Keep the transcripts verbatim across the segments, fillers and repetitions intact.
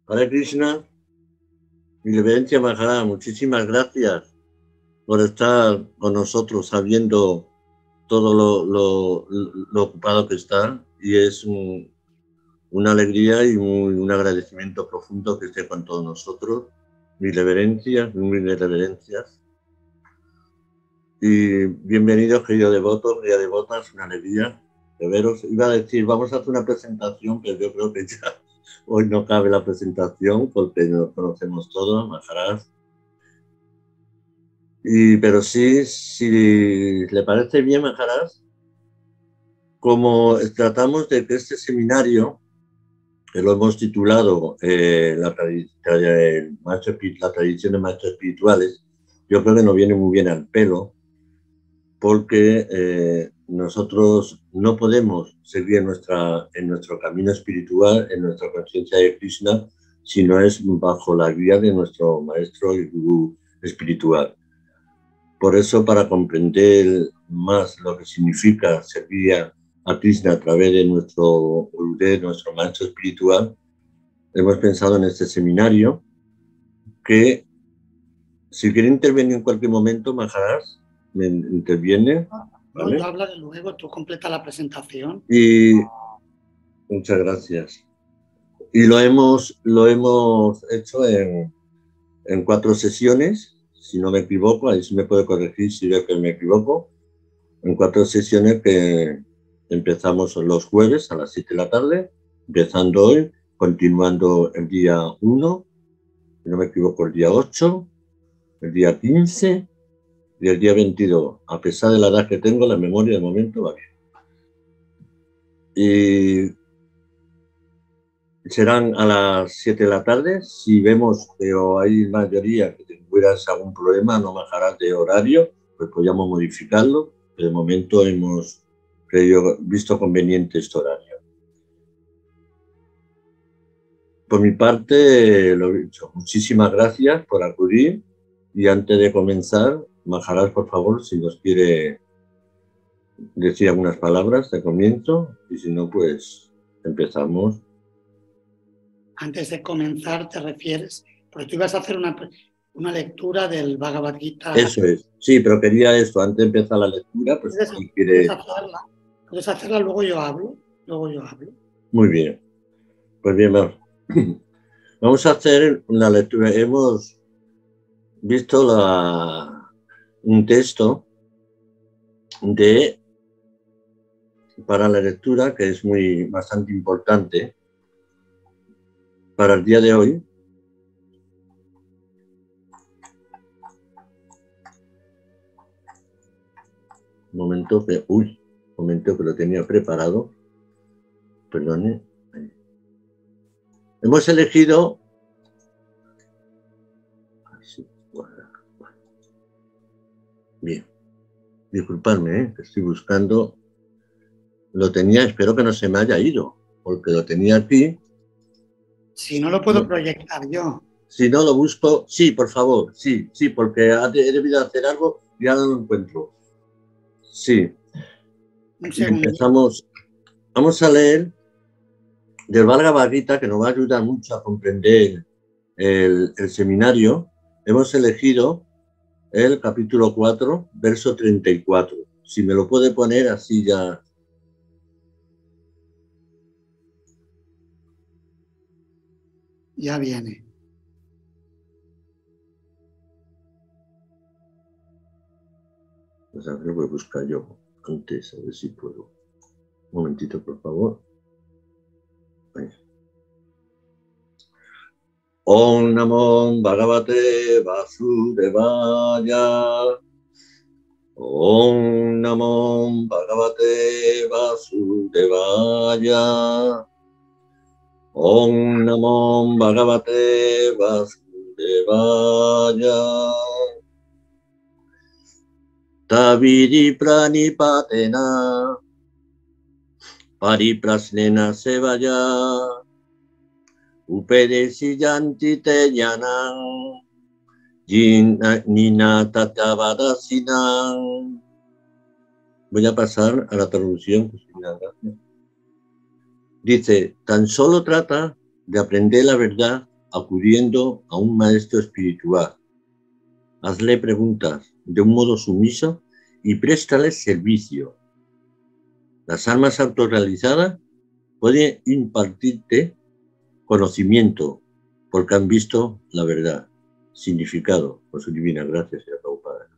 Hare Krishna, mi reverencia Maharaj, muchísimas gracias por estar con nosotros sabiendo todo lo, lo, lo ocupado que está, y es un, una alegría y muy, un agradecimiento profundo que esté con todos nosotros. Mis reverencias, mis reverencias. Y bienvenidos, queridos devotos, queridas devotas, una alegría de veros. Iba a decir, vamos a hacer una presentación, pero yo creo que ya hoy no cabe la presentación porque nos conocemos todos, Maharaj. Y, pero sí, si le parece bien, Maharaj, como tratamos de que este seminario, que lo hemos titulado eh, la, el maestro, la tradición de maestros espirituales, yo creo que nos viene muy bien al pelo, porque eh, nosotros no podemos seguir en, nuestra, en nuestro camino espiritual, en nuestra conciencia de Krishna, si no es bajo la guía de nuestro maestro y gurú espiritual. Por eso, para comprender más lo que significa servir a, a Krishna a través de nuestro gurú, nuestro maestro espiritual, hemos pensado en este seminario que, si quiere intervenir en cualquier momento, Maharaj, me interviene. ¿Vale? No, yo hablaré luego, tú completa la presentación. Y muchas gracias. Y lo hemos, lo hemos hecho en, en cuatro sesiones, si no me equivoco, ahí sí me puede corregir si veo que me equivoco, en cuatro sesiones que empezamos los jueves a las siete de la tarde, empezando hoy, continuando el día uno, si no me equivoco, el día ocho, el día quince y el día veintidós. A pesar de la edad que tengo, la memoria de momento va bien. Y serán a las siete de la tarde. Si vemos que hay mayoría que tuvieras algún problema, no bajarás de horario, pues podríamos modificarlo. De momento hemos creído, visto conveniente este horario. Por mi parte, lo he dicho, muchísimas gracias por acudir. Y antes de comenzar, Maharaj, por favor, si nos quiere decir algunas palabras de comienzo, y si no, pues empezamos. Antes de comenzar, te refieres, porque tú ibas a hacer una, una lectura del Bhagavad Gita. Eso es, sí, pero quería esto, antes de empezar la lectura, pues puedes, si quiere... puedes hacerla, puedes hacerla, luego yo hablo, luego yo hablo. Muy bien, pues bien, vamos. Vamos a hacer una lectura. Hemos visto la, un texto de, para la lectura que es muy bastante importante para el día de hoy. Un momento que, uy, un momento que lo tenía preparado. Perdone. Hemos elegido... Bien, disculpadme, ¿eh? Que estoy buscando. Lo tenía, espero que no se me haya ido, porque lo tenía aquí. Si no lo puedo no. proyectar yo. Si no lo busco, sí, por favor, sí, sí, porque he debido hacer algo y ahora no lo encuentro. Sí. Y empezamos. Vamos a leer del Bhagavad Gita, que nos va a ayudar mucho a comprender el, el seminario. Hemos elegido el capítulo cuatro, verso treinta y cuatro. Si me lo puede poner así ya. Ya viene. Pues a ver, lo voy a buscar yo antes, a ver si puedo. Un momentito, por favor. Ahí. Om Namo Bhagavate Vasudevaya. Om Namo Bhagavate Vasudevaya. Om Namo Bhagavate Vasudevaya. Tavidi pranipatena pariprasnena sevaya upedesiyanti te yanam nina tatavadasinam. Voy a pasar a la traducción. Dice, tan solo trata de aprender la verdad acudiendo a un maestro espiritual. Hazle preguntas de un modo sumiso y préstale servicio. Las almas autorrealizadas pueden impartirte conocimiento porque han visto la verdad, significado, por su divina gracia, Señor Prabhupada.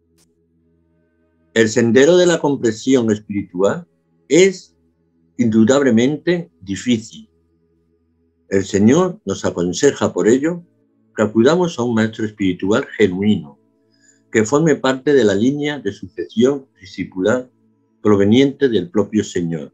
El sendero de la comprensión espiritual es indudablemente difícil. El Señor nos aconseja por ello que acudamos a un maestro espiritual genuino, que forme parte de la línea de sucesión discipular proveniente del propio Señor.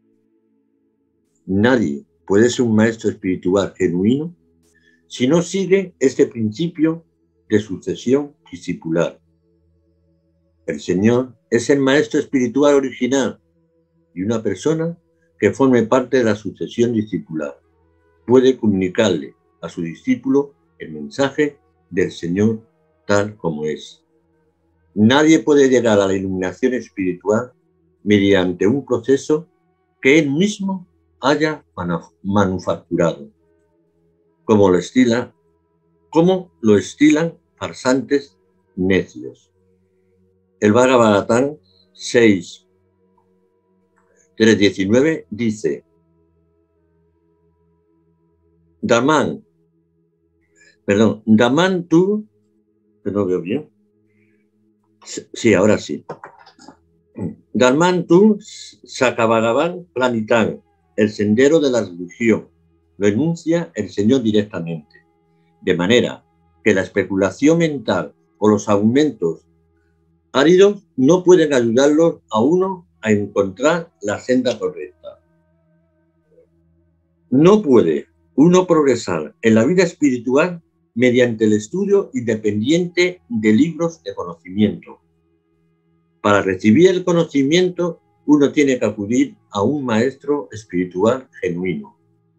Nadie puede ser un maestro espiritual genuino si no sigue este principio de sucesión discipular. El Señor es el maestro espiritual original y una persona que forme parte de la sucesión discipular puede comunicarle a su discípulo el mensaje del Señor tal como es. Nadie puede llegar a la iluminación espiritual mediante un proceso que él mismo haya manufacturado, como lo estila, como lo estilan farsantes necios. El Bhagavatam seis, tres diecinueve dice: Daman, perdón, Daman tú, que no veo bien. Sí, ahora sí. Dharman tu Sakabhagavan Planitan, el sendero de la religión, lo enuncia el Señor directamente, de manera que la especulación mental o los aumentos áridos no pueden ayudarlos a uno a encontrar la senda correcta. No puede uno progresar en la vida espiritual mediante el estudio independiente de libros de conocimiento. Para recibir el conocimiento, uno tiene que acudir a un maestro espiritual genuino.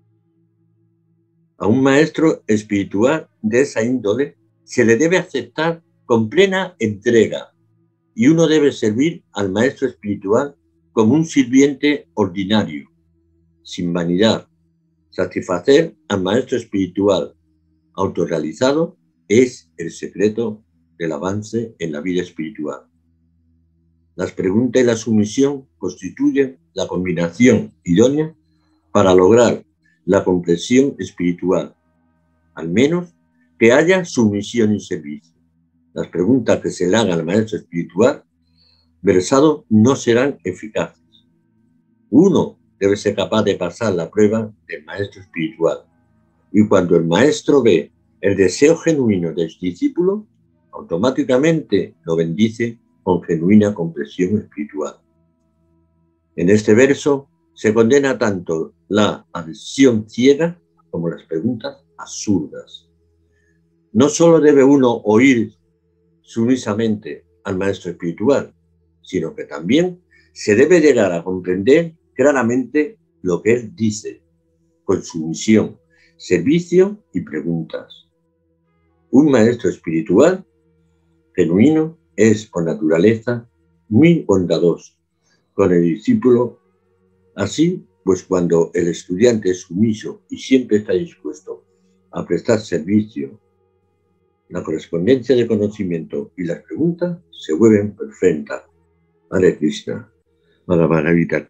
A un maestro espiritual de esa índole se le debe aceptar con plena entrega y uno debe servir al maestro espiritual como un sirviente ordinario, sin vanidad. Satisfacer al maestro espiritual autorrealizado es el secreto del avance en la vida espiritual. Las preguntas y la sumisión constituyen la combinación idónea para lograr la comprensión espiritual, al menos que haya sumisión y servicio. Las preguntas que se le hagan al maestro espiritual versado no serán eficaces. Uno debe ser capaz de pasar la prueba del maestro espiritual, y cuando el maestro ve el deseo genuino del discípulo, automáticamente lo bendice con genuina comprensión espiritual. En este verso se condena tanto la adhesión ciega como las preguntas absurdas. No solo debe uno oír sumisamente al maestro espiritual, sino que también se debe llegar a comprender claramente lo que él dice, con sumisión, servicio y preguntas. Un maestro espiritual genuino es por naturaleza muy bondadoso con el discípulo. Así, pues cuando el estudiante es sumiso y siempre está dispuesto a prestar servicio, la correspondencia de conocimiento y las preguntas se vuelven perfectas. Hare Krishna. Bhagavad Gita.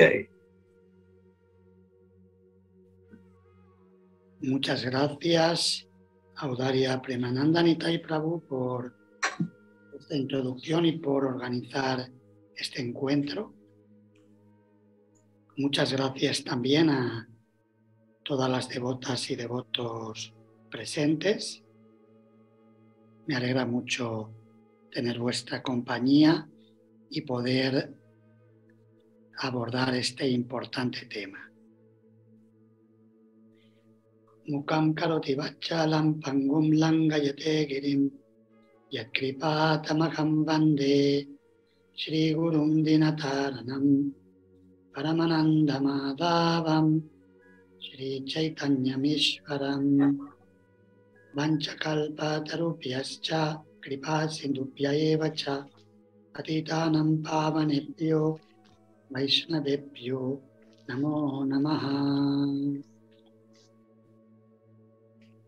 Muchas gracias, Audaria Premananda Nitai Prabhu, por esta introducción y por organizar este encuentro. Muchas gracias también a todas las devotas y devotos presentes. Me alegra mucho tener vuestra compañía y poder abordar este importante tema. Mukam karoti vachalam pangum langayate girim yatkripa tamakam vande Shri Gurum Dinataranam Paramananda Madhavam Shri Chaitanya Mishwaram Vanchakalpa Tarupyascha Kripa Sindhupya Evacha Patitanam Pavanebhyo Vaishnavebhyo Namo Namaha.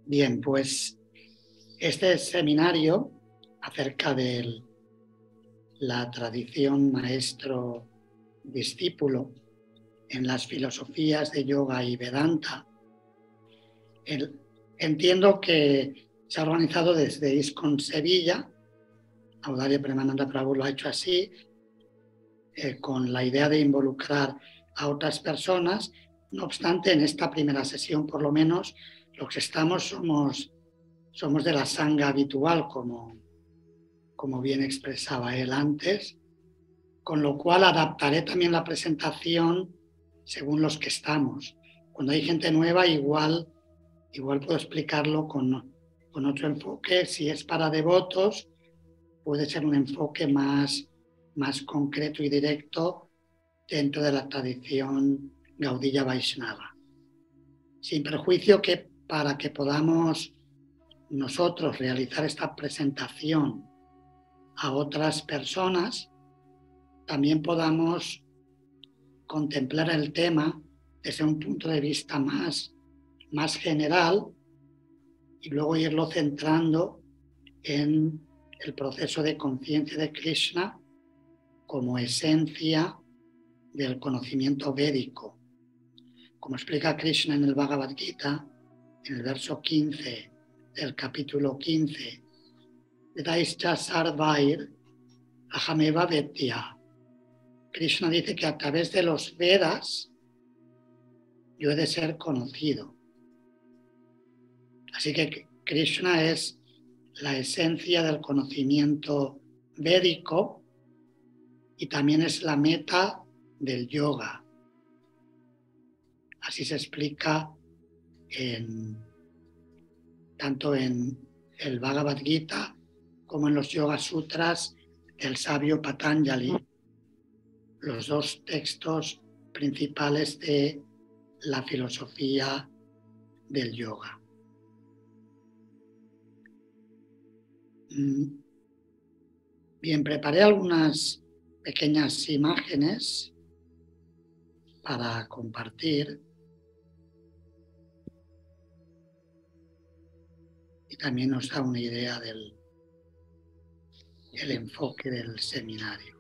Bien, pues este seminario acerca de la tradición maestro-discípulo en las filosofías de yoga y Vedanta, el, entiendo que se ha organizado desde ISKCON Sevilla. Audarya Premananda Prabhu lo ha hecho así, eh, con la idea de involucrar a otras personas. No obstante, en esta primera sesión, por lo menos, los que estamos somos, somos de la sangha habitual, como, como bien expresaba él antes, con lo cual adaptaré también la presentación según los que estamos. Cuando hay gente nueva, igual, igual puedo explicarlo con, con otro enfoque. Si es para devotos, puede ser un enfoque más, más concreto y directo dentro de la tradición Gaudiya Vaishnava. Sin perjuicio que para que podamos nosotros realizar esta presentación a otras personas, también podamos contemplar el tema desde un punto de vista más, más general y luego irlo centrando en el proceso de conciencia de Krishna como esencia del conocimiento védico. Como explica Krishna en el Bhagavad Gita, en el verso quince del capítulo quince, Vedaischa Sarvair Ahameva Vedya. Krishna dice que a través de los Vedas yo he de ser conocido. Así que Krishna es la esencia del conocimiento védico y también es la meta del yoga. Así se explica en, tanto en el Bhagavad Gita como en los Yoga Sutras del sabio Patanjali, los dos textos principales de la filosofía del yoga. Bien, preparé algunas pequeñas imágenes para compartir y también nos da una idea del el enfoque del seminario.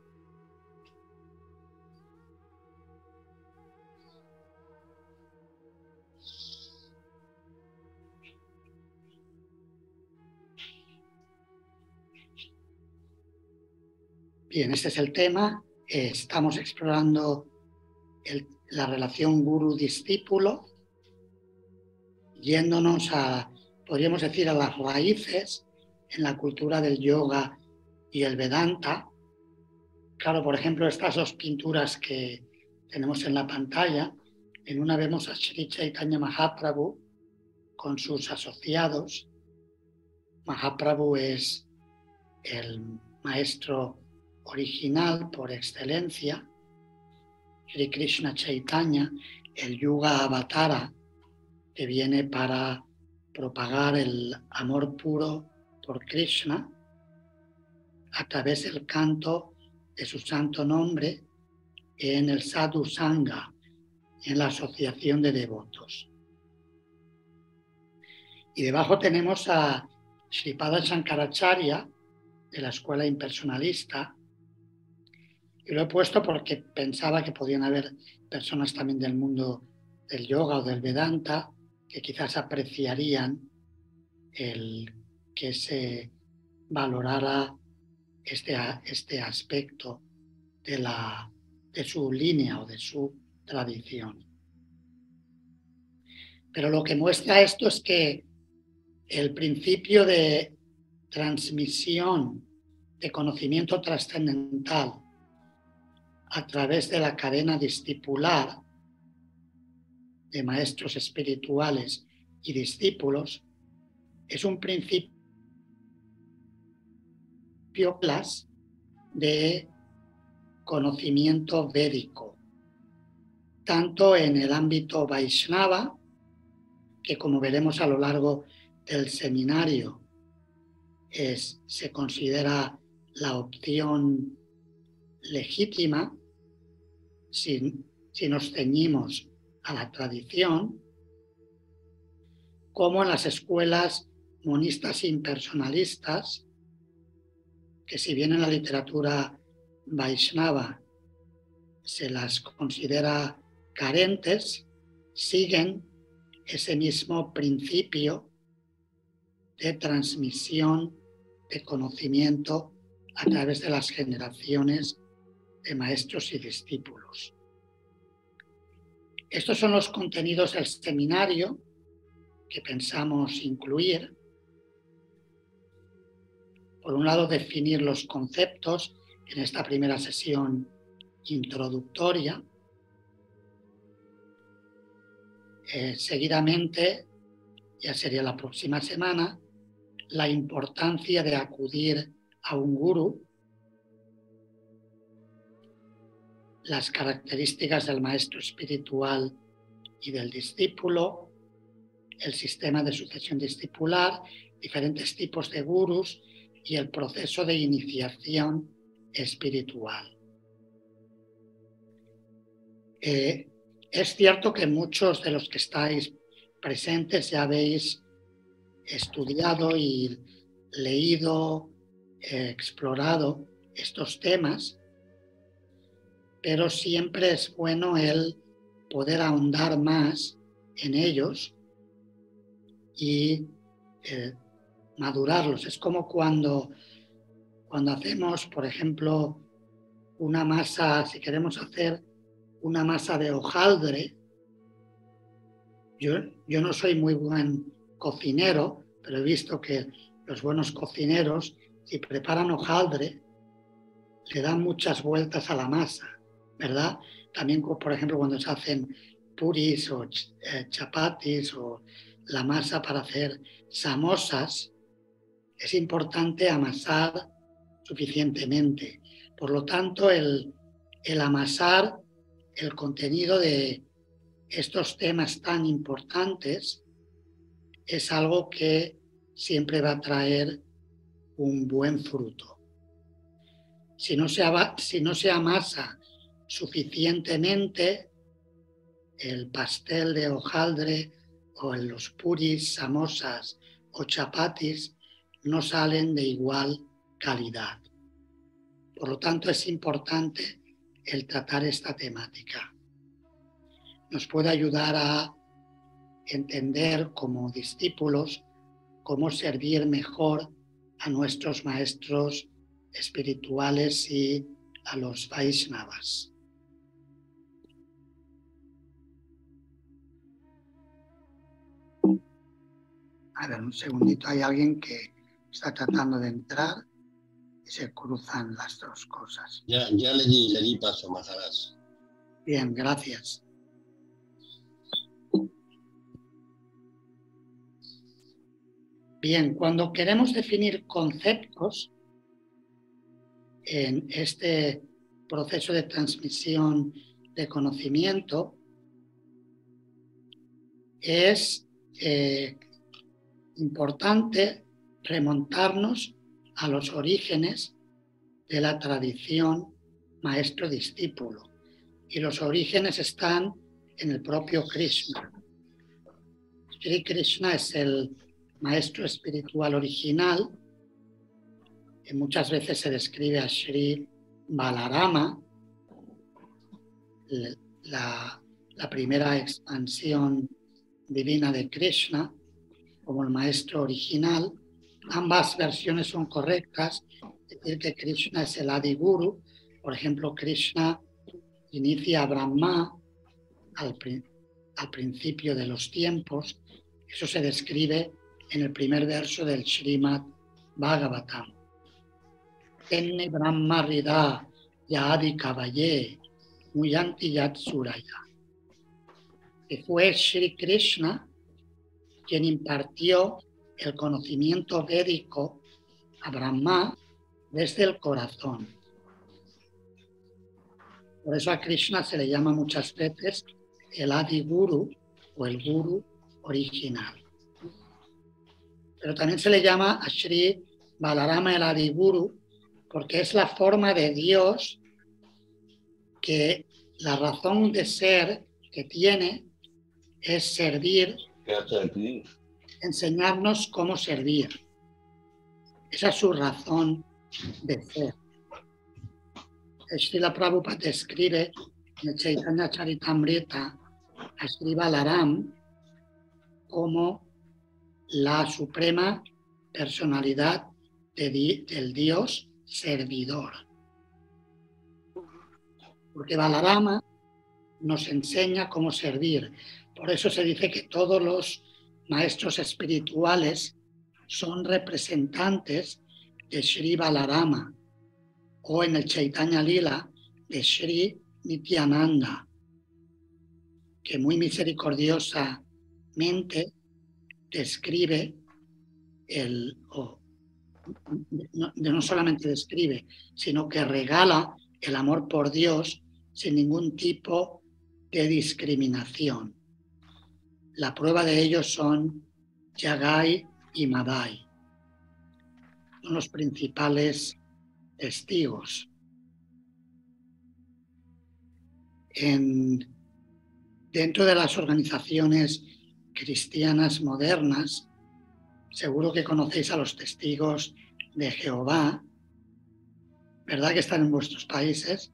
Bien, este es el tema. Estamos explorando el, la relación guru-discípulo, yéndonos a, podríamos decir, a las raíces en la cultura del yoga y el Vedanta. Claro, por ejemplo, estas dos pinturas que tenemos en la pantalla, en una vemos a Sri Chaitanya Mahaprabhu con sus asociados. Mahaprabhu es el maestro original por excelencia, Sri Krishna Chaitanya, el Yuga Avatara, que viene para propagar el amor puro por Krishna a través del canto de su santo nombre en el Sadhu Sangha, en la asociación de devotos. Y debajo tenemos a Sripada Shankaracharya, de la escuela impersonalista, y lo he puesto porque pensaba que podían haber personas también del mundo del yoga o del Vedanta que quizás apreciarían el que se valorara este, este aspecto de, la, de su línea o de su tradición. Pero lo que muestra esto es que el principio de transmisión de conocimiento trascendental a través de la cadena discipular de maestros espirituales y discípulos es un principio de conocimiento védico, tanto en el ámbito Vaishnava, que como veremos a lo largo del seminario es, se considera la opción legítima si, si nos ceñimos a la tradición, como en las escuelas monistas impersonalistas, que si bien en la literatura Vaishnava se las considera carentes, siguen ese mismo principio de transmisión de conocimiento a través de las generaciones de maestros y discípulos. Estos son los contenidos del seminario que pensamos incluir. Por un lado, definir los conceptos en esta primera sesión introductoria. Eh, seguidamente, ya sería la próxima semana, la importancia de acudir a un gurú, las características del maestro espiritual y del discípulo, el sistema de sucesión discipular, diferentes tipos de gurús y el proceso de iniciación espiritual. Eh, es cierto que muchos de los que estáis presentes ya habéis estudiado y leído, eh, explorado estos temas, pero siempre es bueno el poder ahondar más en ellos y eh, madurarlos. Es como cuando, cuando hacemos, por ejemplo, una masa, si queremos hacer una masa de hojaldre. Yo, yo no soy muy buen cocinero, pero he visto que los buenos cocineros, si preparan hojaldre, le dan muchas vueltas a la masa, ¿verdad? También, por ejemplo, cuando se hacen puris o eh, chapatis o la masa para hacer samosas, es importante amasar suficientemente. Por lo tanto, el, el amasar el contenido de estos temas tan importantes es algo que siempre va a traer un buen fruto. Si no se, si no se amasa suficientemente, el pastel de hojaldre o los puris, samosas o chapatis no salen de igual calidad. Por lo tanto, es importante el tratar esta temática. Nos puede ayudar a entender como discípulos cómo servir mejor a nuestros maestros espirituales y a los Vaishnavas. A ver, un segundito, hay alguien que está tratando de entrar y se cruzan las dos cosas. Ya, ya le di, le di paso, Maharaj. Bien, gracias. Bien, cuando queremos definir conceptos en este proceso de transmisión de conocimiento, es eh, importante remontarnos a los orígenes de la tradición maestro-discípulo. Y los orígenes están en el propio Krishna. Sri Krishna es el maestro espiritual original, que muchas veces se describe a Sri Balarama, la, la primera expansión divina de Krishna, como el maestro original. Ambas versiones son correctas, es decir, que Krishna es el Adi Guru. Por ejemplo, Krishna inicia a Brahma al, al principio de los tiempos. Eso se describe en el primer verso del Srimad Bhagavatam. Enne Brahma Rida Yadi Kavaye Muyanti Yat Suraya. Que fue Sri Krishna quien impartió el conocimiento védico a Brahma desde el corazón. Por eso a Krishna se le llama muchas veces el Adi Guru o el Guru original. Pero también se le llama a Sri Balarama el Adi Guru porque es la forma de Dios que la razón de ser que tiene es servir ¿Qué hace aquí? enseñarnos cómo servir. Esa es su razón de ser. Srila Prabhupada describe en el Chaitanya Charitamrita a Sri Balaram como la suprema personalidad de di, del Dios servidor. Porque Balarama nos enseña cómo servir. Por eso se dice que todos los maestros espirituales son representantes de Sri Balarama, o en el Chaitanya Lila de Sri Nityananda, que muy misericordiosamente describe el, o no, no solamente describe, sino que regala el amor por Dios sin ningún tipo de discriminación. La prueba de ello son Yagai y Madai, son los principales testigos. En, dentro de las organizaciones cristianas modernas, seguro que conocéis a los testigos de Jehová, ¿verdad que están en vuestros países?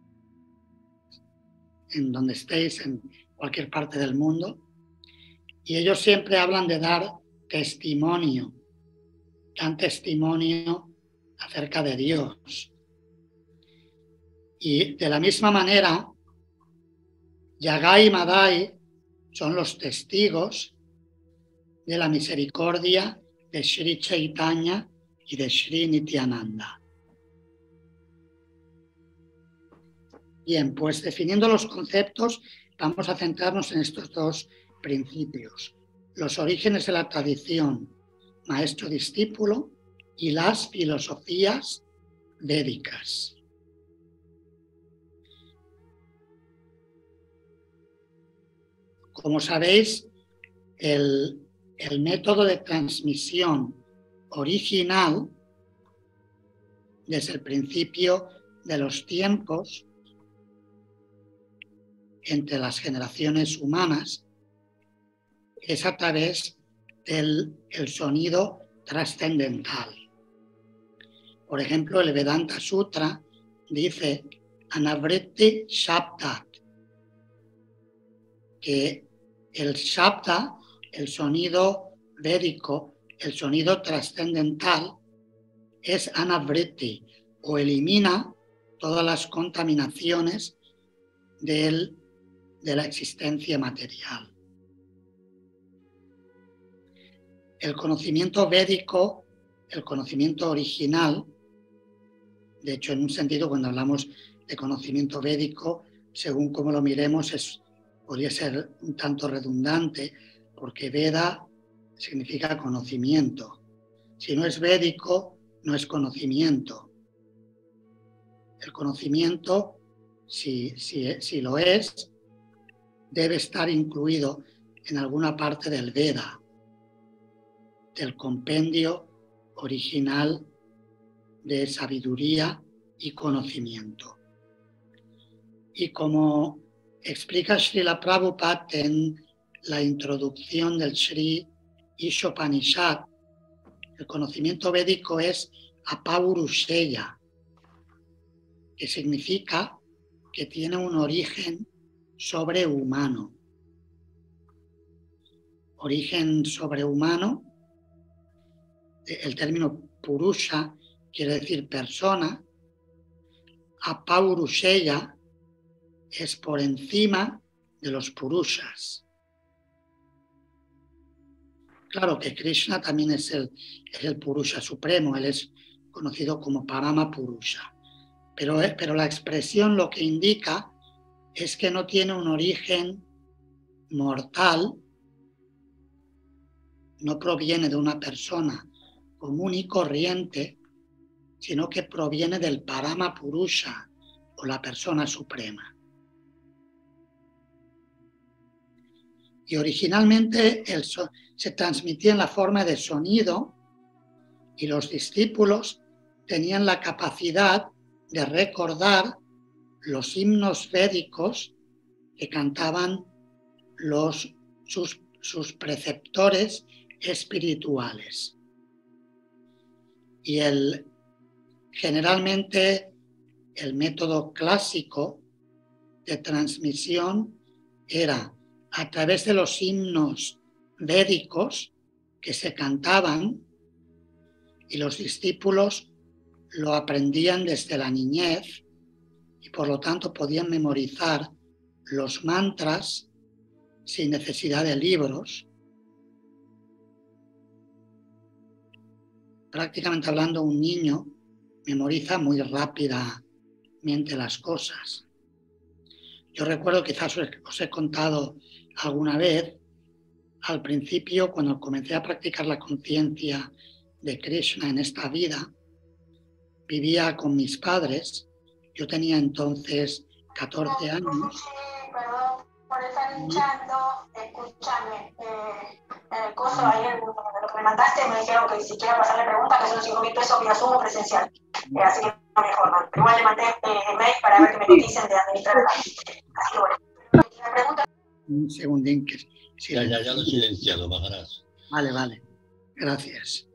En donde estéis, en cualquier parte del mundo. Y ellos siempre hablan de dar testimonio, dan testimonio acerca de Dios. Y de la misma manera, Yagai y Madai son los testigos de la misericordia de Sri Chaitanya y de Sri Nityananda. Bien, pues definiendo los conceptos, vamos a centrarnos en estos dos principios: los orígenes de la tradición maestro-discípulo y las filosofías védicas. Como sabéis, el, el método de transmisión original desde el principio de los tiempos entre las generaciones humanas es a través del el sonido trascendental. Por ejemplo, el Vedanta Sutra dice Anavritti Shabdat, que el Shabda, el sonido védico, el sonido trascendental, es Anavritti, o elimina todas las contaminaciones del, de la existencia material. El conocimiento védico, el conocimiento original, de hecho, en un sentido, cuando hablamos de conocimiento védico, según cómo lo miremos, es, podría ser un tanto redundante, porque Veda significa conocimiento. Si no es védico, no es conocimiento. El conocimiento, si, si, si lo es, debe estar incluido en alguna parte del Veda, del compendio original de sabiduría y conocimiento. Y como explica Srila Prabhupada en la introducción del Sri Ishopanishad, el conocimiento védico es apaurushaya, que significa que tiene un origen sobrehumano. Origen sobrehumano, el término purusha quiere decir persona, apaurushaya es por encima de los purushas. Claro que Krishna también es el, es el purusha supremo, él es conocido como Parama Purusha. Pero, pero la expresión lo que indica es que no tiene un origen mortal, no proviene de una persona común y corriente, sino que proviene del Parama Purusha, o la persona suprema. Y originalmente el so- se transmitía en la forma de sonido, y los discípulos tenían la capacidad de recordar los himnos védicos que cantaban los, sus, sus preceptores espirituales. Y el, generalmente el método clásico de transmisión era a través de los himnos védicos que se cantaban, y los discípulos lo aprendían desde la niñez y por lo tanto podían memorizar los mantras sin necesidad de libros. Prácticamente hablando, un niño memoriza muy rápidamente las cosas. Yo recuerdo, quizás os he contado alguna vez, al principio, cuando comencé a practicar la conciencia de Krishna en esta vida, vivía con mis padres. Yo tenía entonces catorce años. Perdón por estar hinchando, escúchame, eh, en el curso ayer, lo que me mandaste, me dijeron que si quiero pasarle preguntas, que son cinco mil pesos vía Zoom presencial, eh, así que no me informan. Pero igual le mandé eh, el mail para ver que me noticen de administrar acá. Así que bueno, la pregunta... Un segundín que... Ya, ya, ya lo he silenciado, bajarás. Vale, vale. Gracias.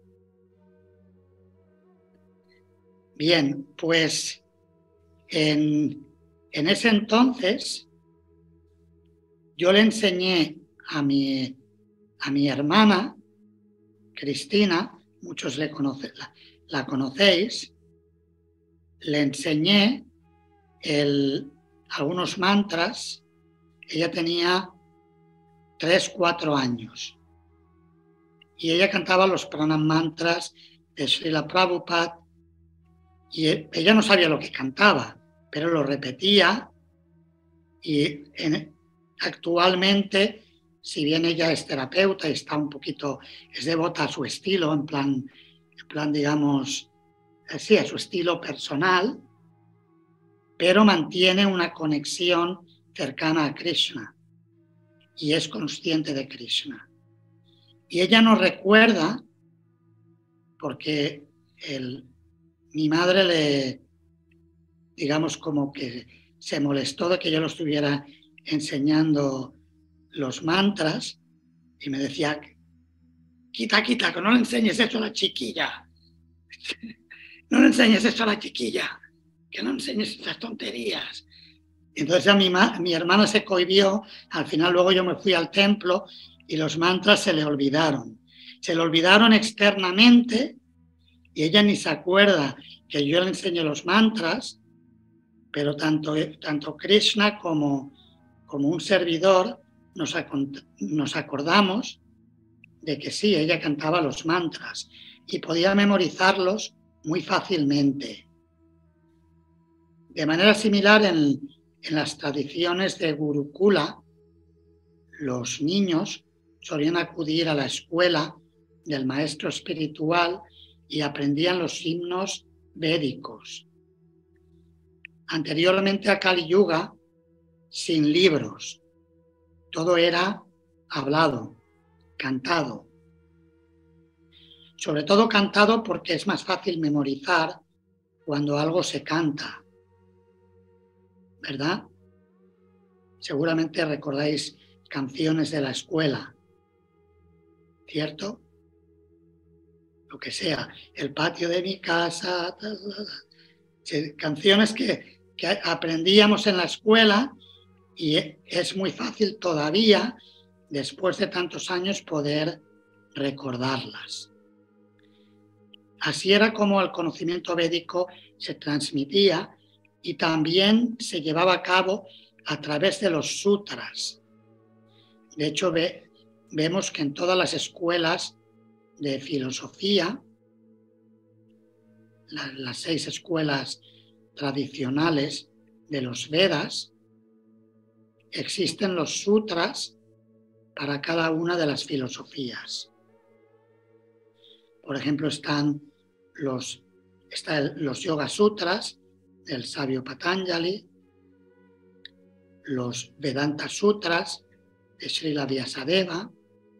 Bien, pues en, en ese entonces yo le enseñé a mi, a mi hermana, Cristina, muchos le conoce, la, la conocéis, le enseñé el, algunos mantras. Ella tenía tres, cuatro años. Y ella cantaba los pranam mantras de Srila Prabhupada. Y ella no sabía lo que cantaba, pero lo repetía. Y en, actualmente, si bien ella es terapeuta y está un poquito, es devota a su estilo, en plan, en plan digamos, sí, a su estilo personal, pero mantiene una conexión cercana a Krishna y es consciente de Krishna. Y ella nos recuerda, porque el, mi madre le, digamos, como que se molestó de que yo lo estuviera enseñando los mantras y me decía, quita, quita, que no le enseñes eso a la chiquilla. No le enseñes eso a la chiquilla, que no enseñes esas tonterías. Entonces a mi, mi hermana se cohibió, al final luego yo me fui al templo y los mantras se le olvidaron. Se le olvidaron externamente y ella ni se acuerda que yo le enseño los mantras, pero tanto, tanto Krishna como, como un servidor nos, nos acordamos de que sí, ella cantaba los mantras y podía memorizarlos muy fácilmente. De manera similar, en, en las tradiciones de Gurukula, los niños solían acudir a la escuela del maestro espiritual y aprendían los himnos védicos. Anteriormente a Kali Yuga, sin libros, todo era hablado, cantado. Sobre todo cantado porque es más fácil memorizar cuando algo se canta, ¿verdad? Seguramente recordáis canciones de la escuela, ¿cierto? Lo que sea, el patio de mi casa, canciones que, que aprendíamos en la escuela y es muy fácil todavía, después de tantos años, poder recordarlas. Así era como el conocimiento védico se transmitía y también se llevaba a cabo a través de los sutras. De hecho, ve, vemos que en todas las escuelas de filosofía, la, las seis escuelas tradicionales de los Vedas, existen los sutras para cada una de las filosofías. Por ejemplo, están los, están los Yoga Sutras del sabio Patanjali, los Vedanta Sutras de Srila Vyasadeva,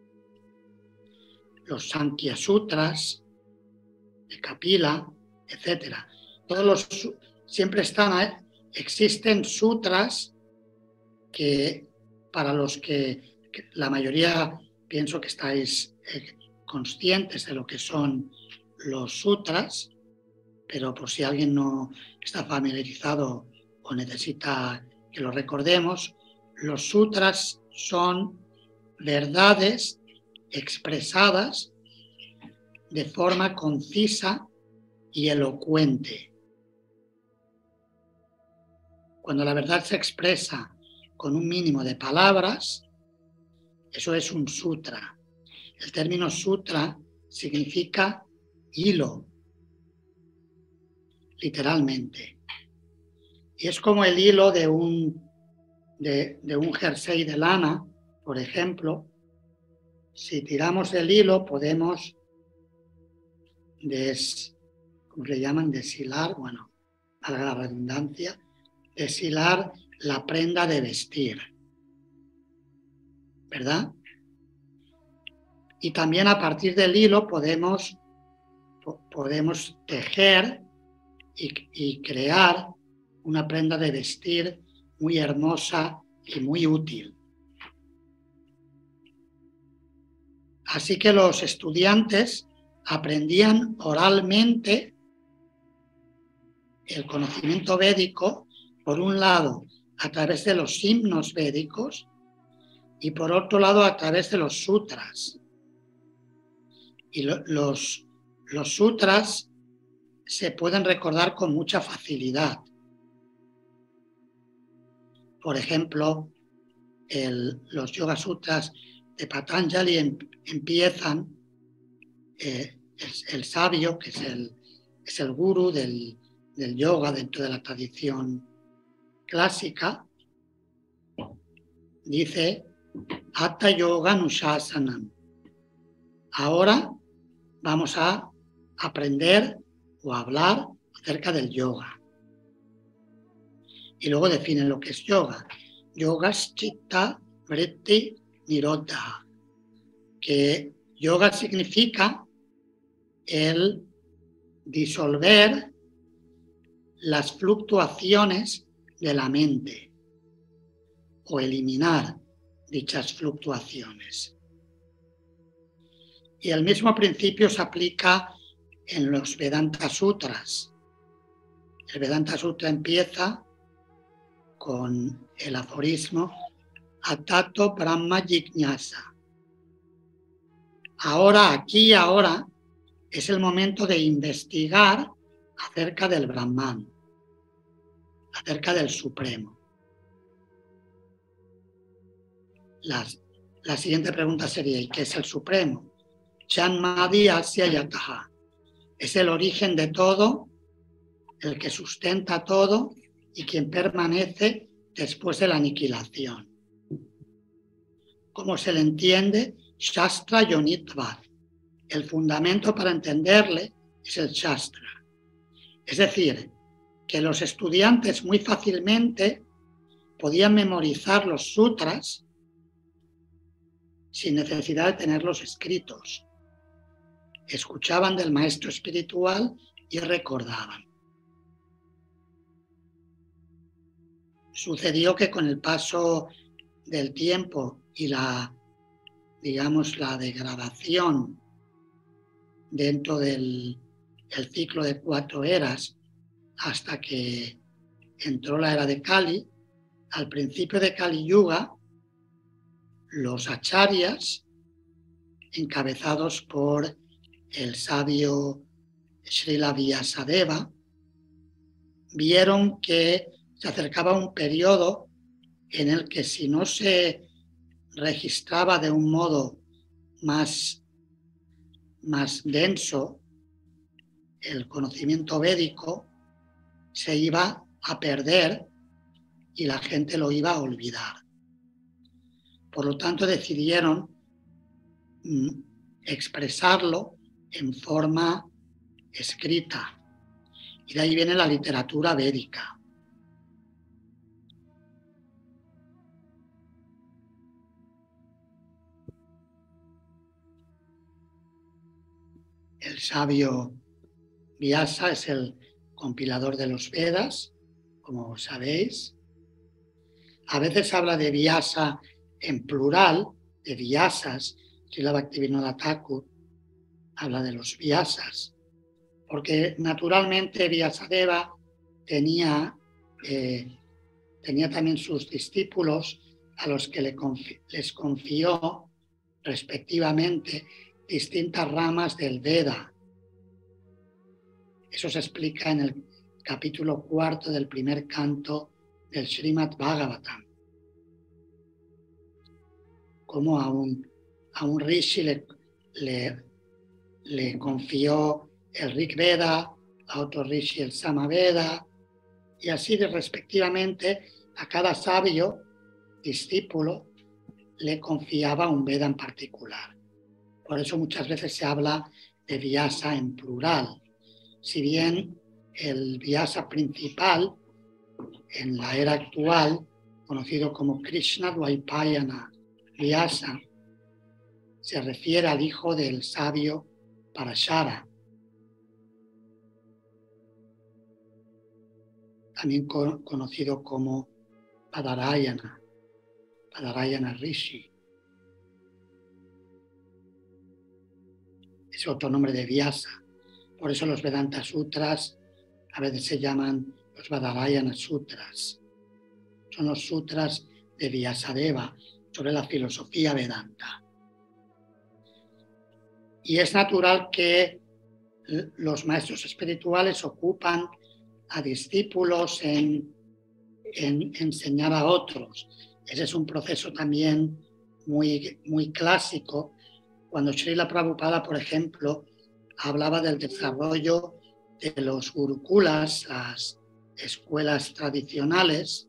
los Sankhya Sutras de Kapila, etcétera. Todos los siempre están, existen sutras que para los que, que la mayoría pienso que estáis eh, conscientes de lo que son los sutras, pero por si alguien no está familiarizado o necesita que lo recordemos, los sutras son verdades expresadas de forma concisa y elocuente. Cuando la verdad se expresa con un mínimo de palabras, eso es un sutra. El término sutra significa hilo, literalmente. Y es como el hilo de un, de, de un jersey de lana, por ejemplo. Si tiramos el hilo podemos des, ¿cómo le llaman? Deshilar, bueno, para la redundancia, deshilar la prenda de vestir, ¿verdad? Y también a partir del hilo podemos, podemos tejer y, y crear una prenda de vestir muy hermosa y muy útil. Así que los estudiantes aprendían oralmente el conocimiento védico, por un lado, a través de los himnos védicos y por otro lado, a través de los sutras. Y lo, los, los sutras se pueden recordar con mucha facilidad. Por ejemplo, el, los Yoga Sutras de Patanjali em, empiezan, eh, el, el sabio, que es el, es el gurú del, del yoga dentro de la tradición clásica, dice Hatha Yoga Nushasanam. Ahora vamos a aprender o a hablar acerca del yoga. Y luego definen lo que es yoga. Yoga Chitta Vritti Nirodha. Que yoga significa el disolver las fluctuaciones de la mente o eliminar dichas fluctuaciones. Y el mismo principio se aplica en los Vedanta Sutras. El Vedanta Sutra empieza con el aforismo Atato Brahma Jignasa. Ahora, aquí, ahora, es el momento de investigar acerca del Brahman, acerca del Supremo. La, la siguiente pregunta sería, ¿y qué es el Supremo? Chanmadi Asya Yataha. Es el origen de todo, el que sustenta todo y quien permanece después de la aniquilación. ¿Cómo se le entiende? Shastra Yonitvad. El fundamento para entenderle es el Shastra. Es decir, que los estudiantes muy fácilmente podían memorizar los sutras sin necesidad de tenerlos escritos. Escuchaban del maestro espiritual y recordaban. Sucedió que con el paso del tiempo y la, digamos, la degradación dentro del el ciclo de cuatro eras hasta que entró la era de Kali, al principio de Kali Yuga, los acharyas, encabezados por el sabio Srila Vyasadeva, vieron que se acercaba un periodo en el que si no se registraba de un modo más, más denso el conocimiento védico, se iba a perder y la gente lo iba a olvidar. Por lo tanto, decidieron mm, expresarlo en forma escrita. Y de ahí viene la literatura védica. El sabio Vyasa es el compilador de los Vedas, como sabéis. A veces habla de Vyasa en plural, de Vyasas, Srila Bhaktivinoda Thakur, habla de los Vyasas, porque naturalmente Vyasadeva tenía, eh, tenía también sus discípulos a los que le confi- les confió respectivamente distintas ramas del Veda. Eso se explica en el capítulo cuarto del primer canto del Srimad Bhagavatam. Como a un, a un rishi le, le, le confió el Rig Veda, a otro rishi el Samaveda, y así de respectivamente a cada sabio discípulo le confiaba un Veda en particular. Por eso muchas veces se habla de Vyasa en plural. Si bien el Vyasa principal en la era actual, conocido como Krishna Dvaipayana Vyasa, se refiere al hijo del sabio Parashara, también co- conocido como Padarayana, Padarayana Rishi. Es otro nombre de Vyasa. Por eso los Vedanta Sutras a veces se llaman los Badarayana Sutras. Son los sutras de Vyasadeva sobre la filosofía Vedanta. Y es natural que los maestros espirituales ocupan a discípulos en, en enseñar a otros. Ese es un proceso también muy, muy clásico. Cuando Srila Prabhupada, por ejemplo, hablaba del desarrollo de los gurukulas, las escuelas tradicionales,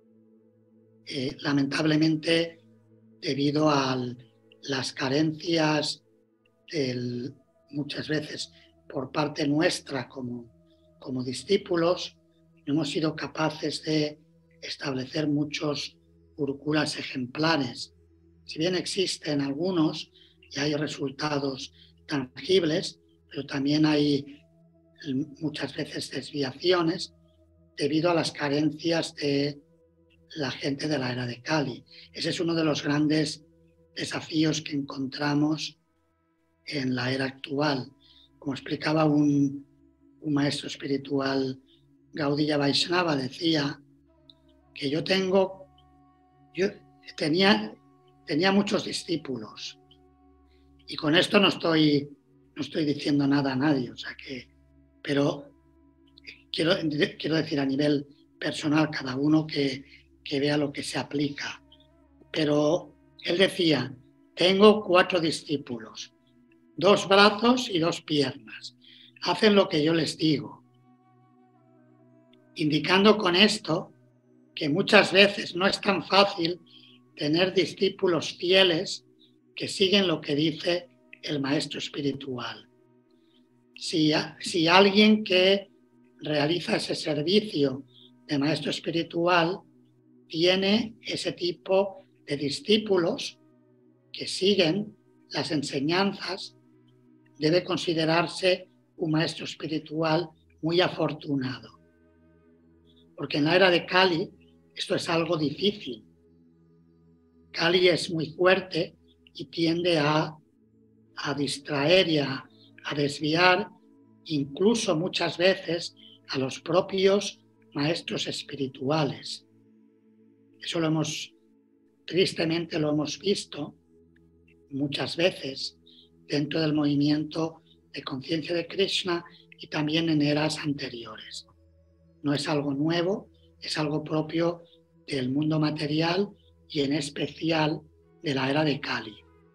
eh, lamentablemente, debido a las carencias del, muchas veces por parte nuestra como, como discípulos, no hemos sido capaces de establecer muchos gurukulas ejemplares. Si bien existen algunos y hay resultados tangibles, pero también hay muchas veces desviaciones debido a las carencias de la gente de la era de Kali. Ese es uno de los grandes desafíos que encontramos en la era actual. Como explicaba un, un maestro espiritual, Gaudiya Vaishnava, decía que yo tengo, yo tenía, tenía muchos discípulos y con esto no estoy, no estoy diciendo nada a nadie, o sea que, pero quiero, quiero decir a nivel personal, cada uno que, que vea lo que se aplica. Pero él decía, tengo cuatro discípulos, dos brazos y dos piernas. Hacen lo que yo les digo. Indicando con esto que muchas veces no es tan fácil tener discípulos fieles que siguen lo que dice el maestro espiritual. Si, si alguien que realiza ese servicio de maestro espiritual tiene ese tipo de discípulos que siguen las enseñanzas, debe considerarse un maestro espiritual muy afortunado. Porque en la era de Kali esto es algo difícil. Kali es muy fuerte y tiende a, a distraer y a, a desviar incluso muchas veces a los propios maestros espirituales. Eso lo hemos, tristemente lo hemos visto muchas veces dentro del movimiento de conciencia de Krishna y también en eras anteriores. No es algo nuevo, es algo propio del mundo material y en especial de la era de Kali.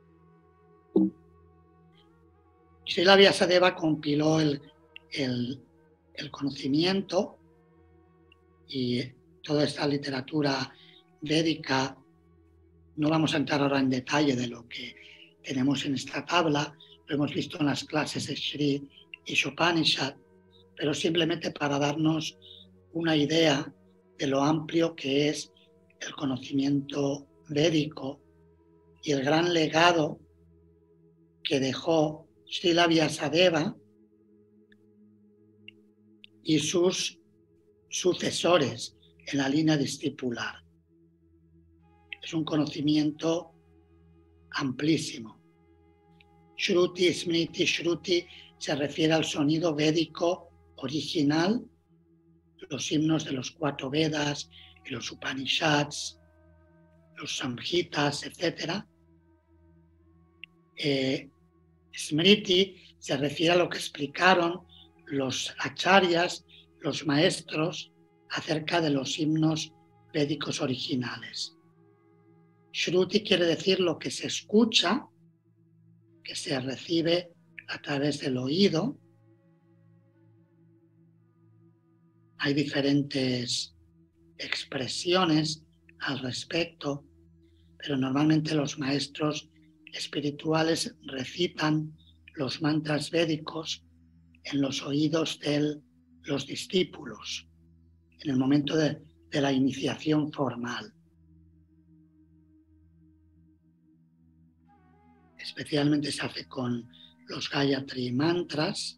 Srila Vyasadeva compiló el, el, el conocimiento y toda esta literatura védica. No vamos a entrar ahora en detalle de lo que tenemos en esta tabla, lo hemos visto en las clases de Sri Ishopanishad, pero simplemente para darnos una idea de lo amplio que es el conocimiento védico y el gran legado que dejó Srila Vyasadeva y sus sucesores en la línea discipular. Es un conocimiento amplísimo. Shruti, Smriti, Shruti se refiere al sonido védico original, los himnos de los cuatro Vedas y los Upanishads, los Samhitas, etcétera. Eh, Smriti se refiere a lo que explicaron los acharyas, los maestros, acerca de los himnos védicos originales. Shruti quiere decir lo que se escucha, que se recibe a través del oído. Hay diferentes expresiones al respecto, pero normalmente los maestros espirituales recitan los mantras védicos en los oídos de los discípulos, en el momento de, de la iniciación formal. Especialmente se hace con los Gayatri mantras.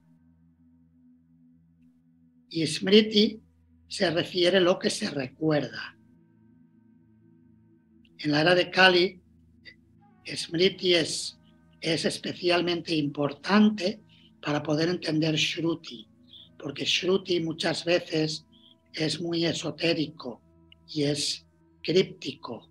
Y Smriti se refiere a lo que se recuerda. En la era de Kali, Smriti es, es especialmente importante para poder entender Shruti, porque Shruti muchas veces es muy esotérico y es críptico.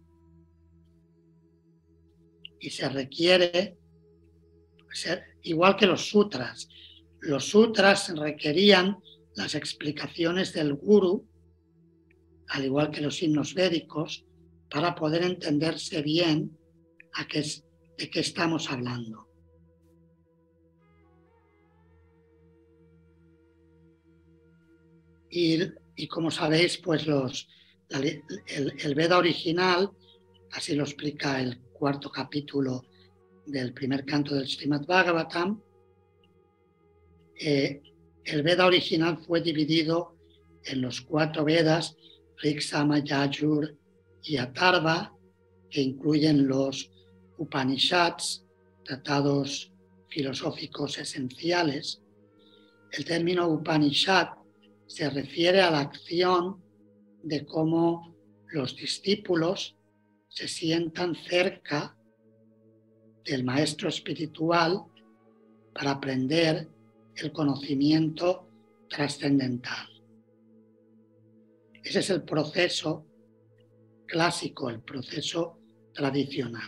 Y se requiere, igual que los sutras, los sutras requerían las explicaciones del guru, al igual que los himnos védicos, para poder entenderse bien a qué es, de qué estamos hablando. Y, y como sabéis, pues los, la, el, el Veda original, así lo explica el cuarto capítulo del primer canto del Srimad Bhagavatam, eh, el Veda original fue dividido en los cuatro Vedas, Rig, Sama, Yajur y Atharva, que incluyen los Upanishads, tratados filosóficos esenciales. El término Upanishad se refiere a la acción de cómo los discípulos se sientan cerca del maestro espiritual para aprender el conocimiento trascendental. Ese es el proceso clásico, el proceso tradicional.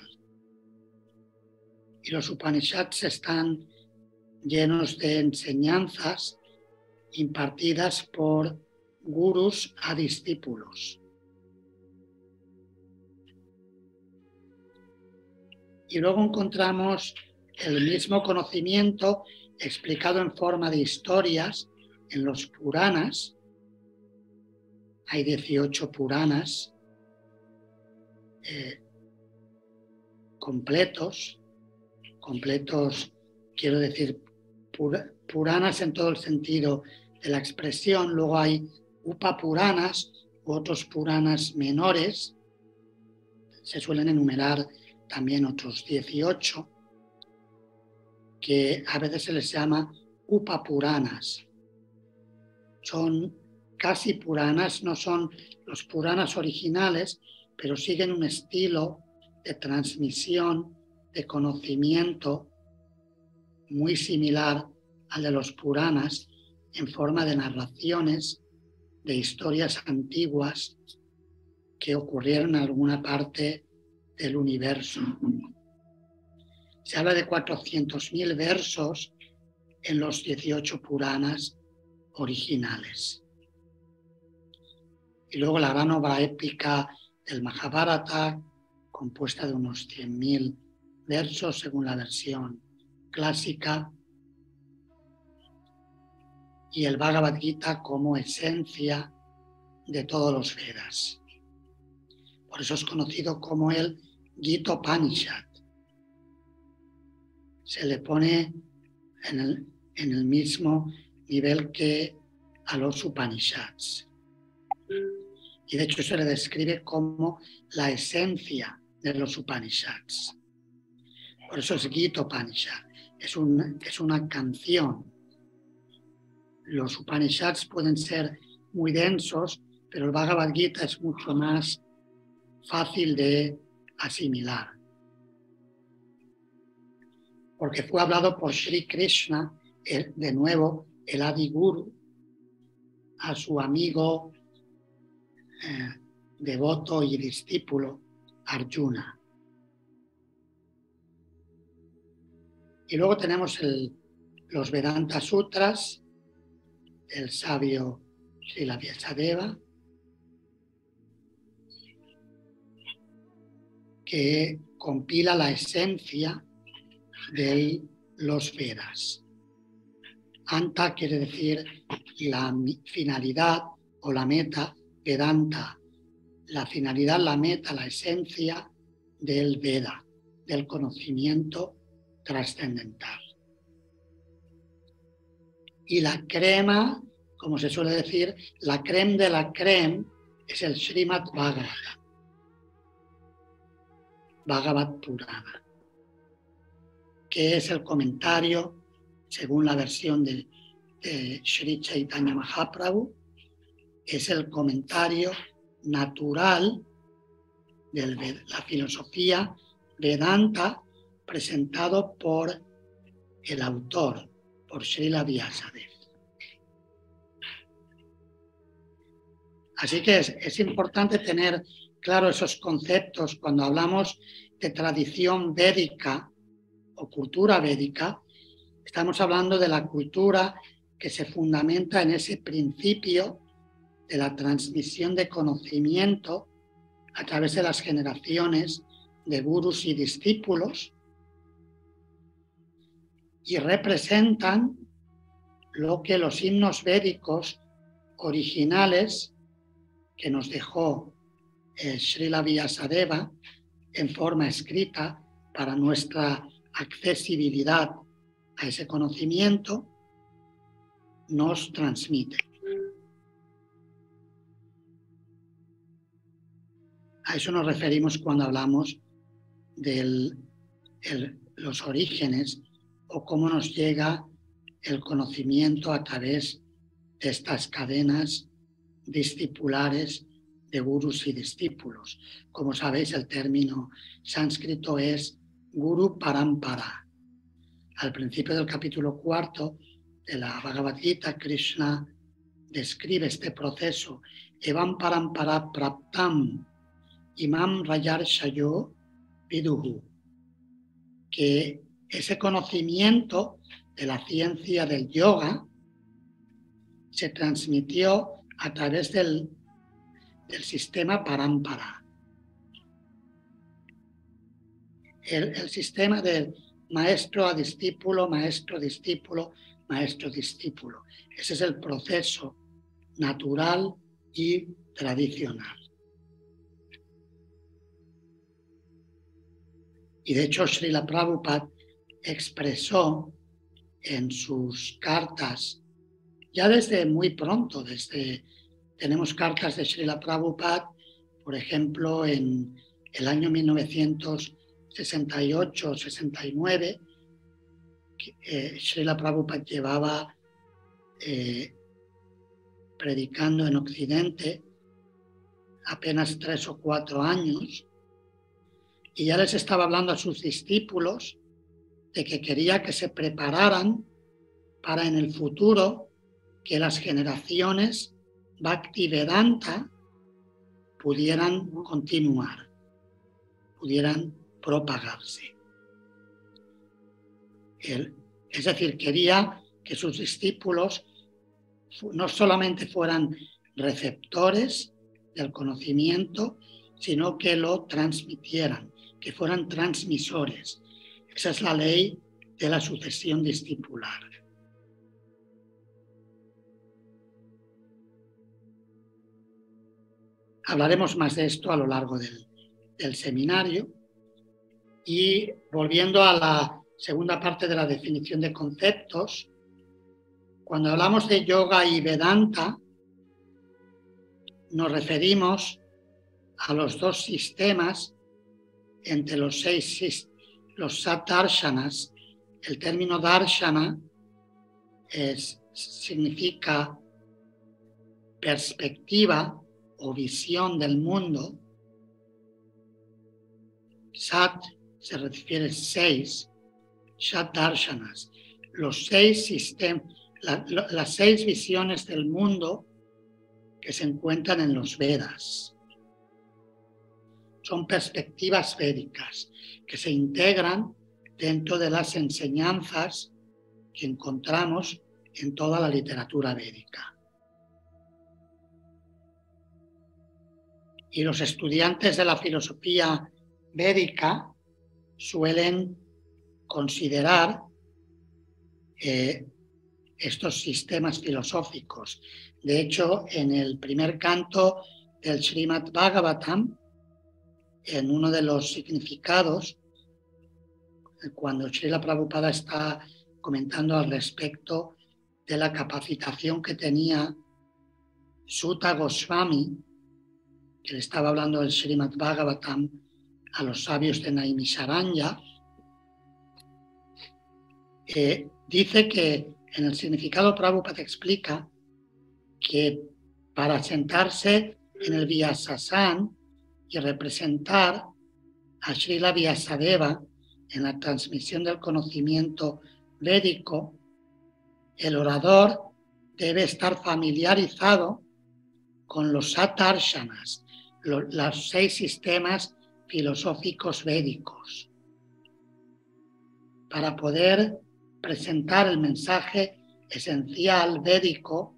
Y los Upanishads están llenos de enseñanzas impartidas por gurús a discípulos. Y luego encontramos el mismo conocimiento explicado en forma de historias en los Puranas. Hay dieciocho Puranas eh, completos, completos, quiero decir, pur, Puranas en todo el sentido de la expresión. Luego hay Upapuranas u otros Puranas menores. Se suelen enumerar también otros dieciocho, que a veces se les llama Upapuranas. Son casi Puranas, no son los Puranas originales, pero siguen un estilo de transmisión, de conocimiento muy similar al de los Puranas, en forma de narraciones de historias antiguas que ocurrieron en alguna parte del universo. Se habla de cuatrocientos mil versos en los dieciocho Puranas originales. Y luego la gran obra épica del Mahabharata, compuesta de unos cien mil versos según la versión clásica, y el Bhagavad Gita como esencia de todos los Vedas. Por eso es conocido como el Gita Upanishad. Se le pone en el, en el mismo nivel que a los Upanishads. Y de hecho se le describe como la esencia de los Upanishads. Por eso es Gita Upanishad. Es, un, es una canción. Los Upanishads pueden ser muy densos, pero el Bhagavad Gita es mucho más fácil de asimilar. porque fue hablado por Sri Krishna, el, de nuevo, el Adi Guru, a su amigo eh, devoto y discípulo Arjuna. Y luego tenemos el, los Vedanta Sutras del sabio Srila Vyasadeva, que compila la esencia de los Vedas. Anta quiere decir la finalidad o la meta, Vedanta, la finalidad, la meta, la esencia del Veda, del conocimiento trascendental. Y la crema, como se suele decir, la creme de la creme es el Srimad Bhagavatam, Bhagavad Purana, que es el comentario, según la versión de, de Sri Chaitanya Mahaprabhu, es el comentario natural de la filosofía Vedanta presentado por el autor, por Srila Vyasadeva. Así que es, es importante tener claro esos conceptos cuando hablamos de tradición védica o cultura védica. Estamos hablando de la cultura que se fundamenta en ese principio de la transmisión de conocimiento a través de las generaciones de gurús y discípulos, y representan lo que los himnos védicos originales que nos dejó eh, Srila Vyasadeva en forma escrita para nuestra accesibilidad a ese conocimiento, nos transmite. A eso nos referimos cuando hablamos de los orígenes o cómo nos llega el conocimiento a través de estas cadenas discipulares de gurús y discípulos. Como sabéis, el término sánscrito es Guru Parampara. Al principio del capítulo cuarto de la Bhagavad Gita, Krishna describe este proceso. Evam Parampara Praptam Imam Rayar Shayo Viduhu, que ese conocimiento de la ciencia del yoga se transmitió a través del, del sistema Parampara. El, el sistema del maestro a discípulo, maestro, discípulo, maestro, discípulo. Ese es el proceso natural y tradicional. Y de hecho, Srila Prabhupada expresó en sus cartas, ya desde muy pronto, desde tenemos cartas de Srila Prabhupada, por ejemplo, en el año mil novecientos sesenta y ocho sesenta y nueve, eh, Srila Prabhupada llevaba eh, predicando en Occidente apenas tres o cuatro años, y ya les estaba hablando a sus discípulos de que quería que se prepararan para en el futuro que las generaciones Bhaktivedanta pudieran continuar, pudieran propagarse. Él, es decir, quería que sus discípulos no solamente fueran receptores del conocimiento, sino que lo transmitieran, que fueran transmisores. Esa es la ley de la sucesión discipular. Hablaremos más de esto a lo largo del, del seminario. Y volviendo a la segunda parte de la definición de conceptos, cuando hablamos de yoga y Vedanta, nos referimos a los dos sistemas entre los seis, los sat-darshanas. El término darshana es, significa perspectiva o visión del mundo. Sat se refiere a seis, Shat-darshanas, los seis sistemas, la, la, las seis visiones del mundo que se encuentran en los Vedas. Son perspectivas védicas que se integran dentro de las enseñanzas que encontramos en toda la literatura védica. Y los estudiantes de la filosofía védica suelen considerar eh, estos sistemas filosóficos. De hecho, en el primer canto del Srimad Bhagavatam, en uno de los significados, cuando Srila Prabhupada está comentando al respecto de la capacitación que tenía Sutta Goswami, que le estaba hablando del Srimad Bhagavatam a los sabios de Naimisharanya, eh, dice que en el significado Prabhupada explica que para sentarse en el Vyasasana y representar a Srila Vyasadeva en la transmisión del conocimiento védico, el orador debe estar familiarizado con los Shat-darshanas, los, los seis sistemas filosóficos védicos, para poder presentar el mensaje esencial védico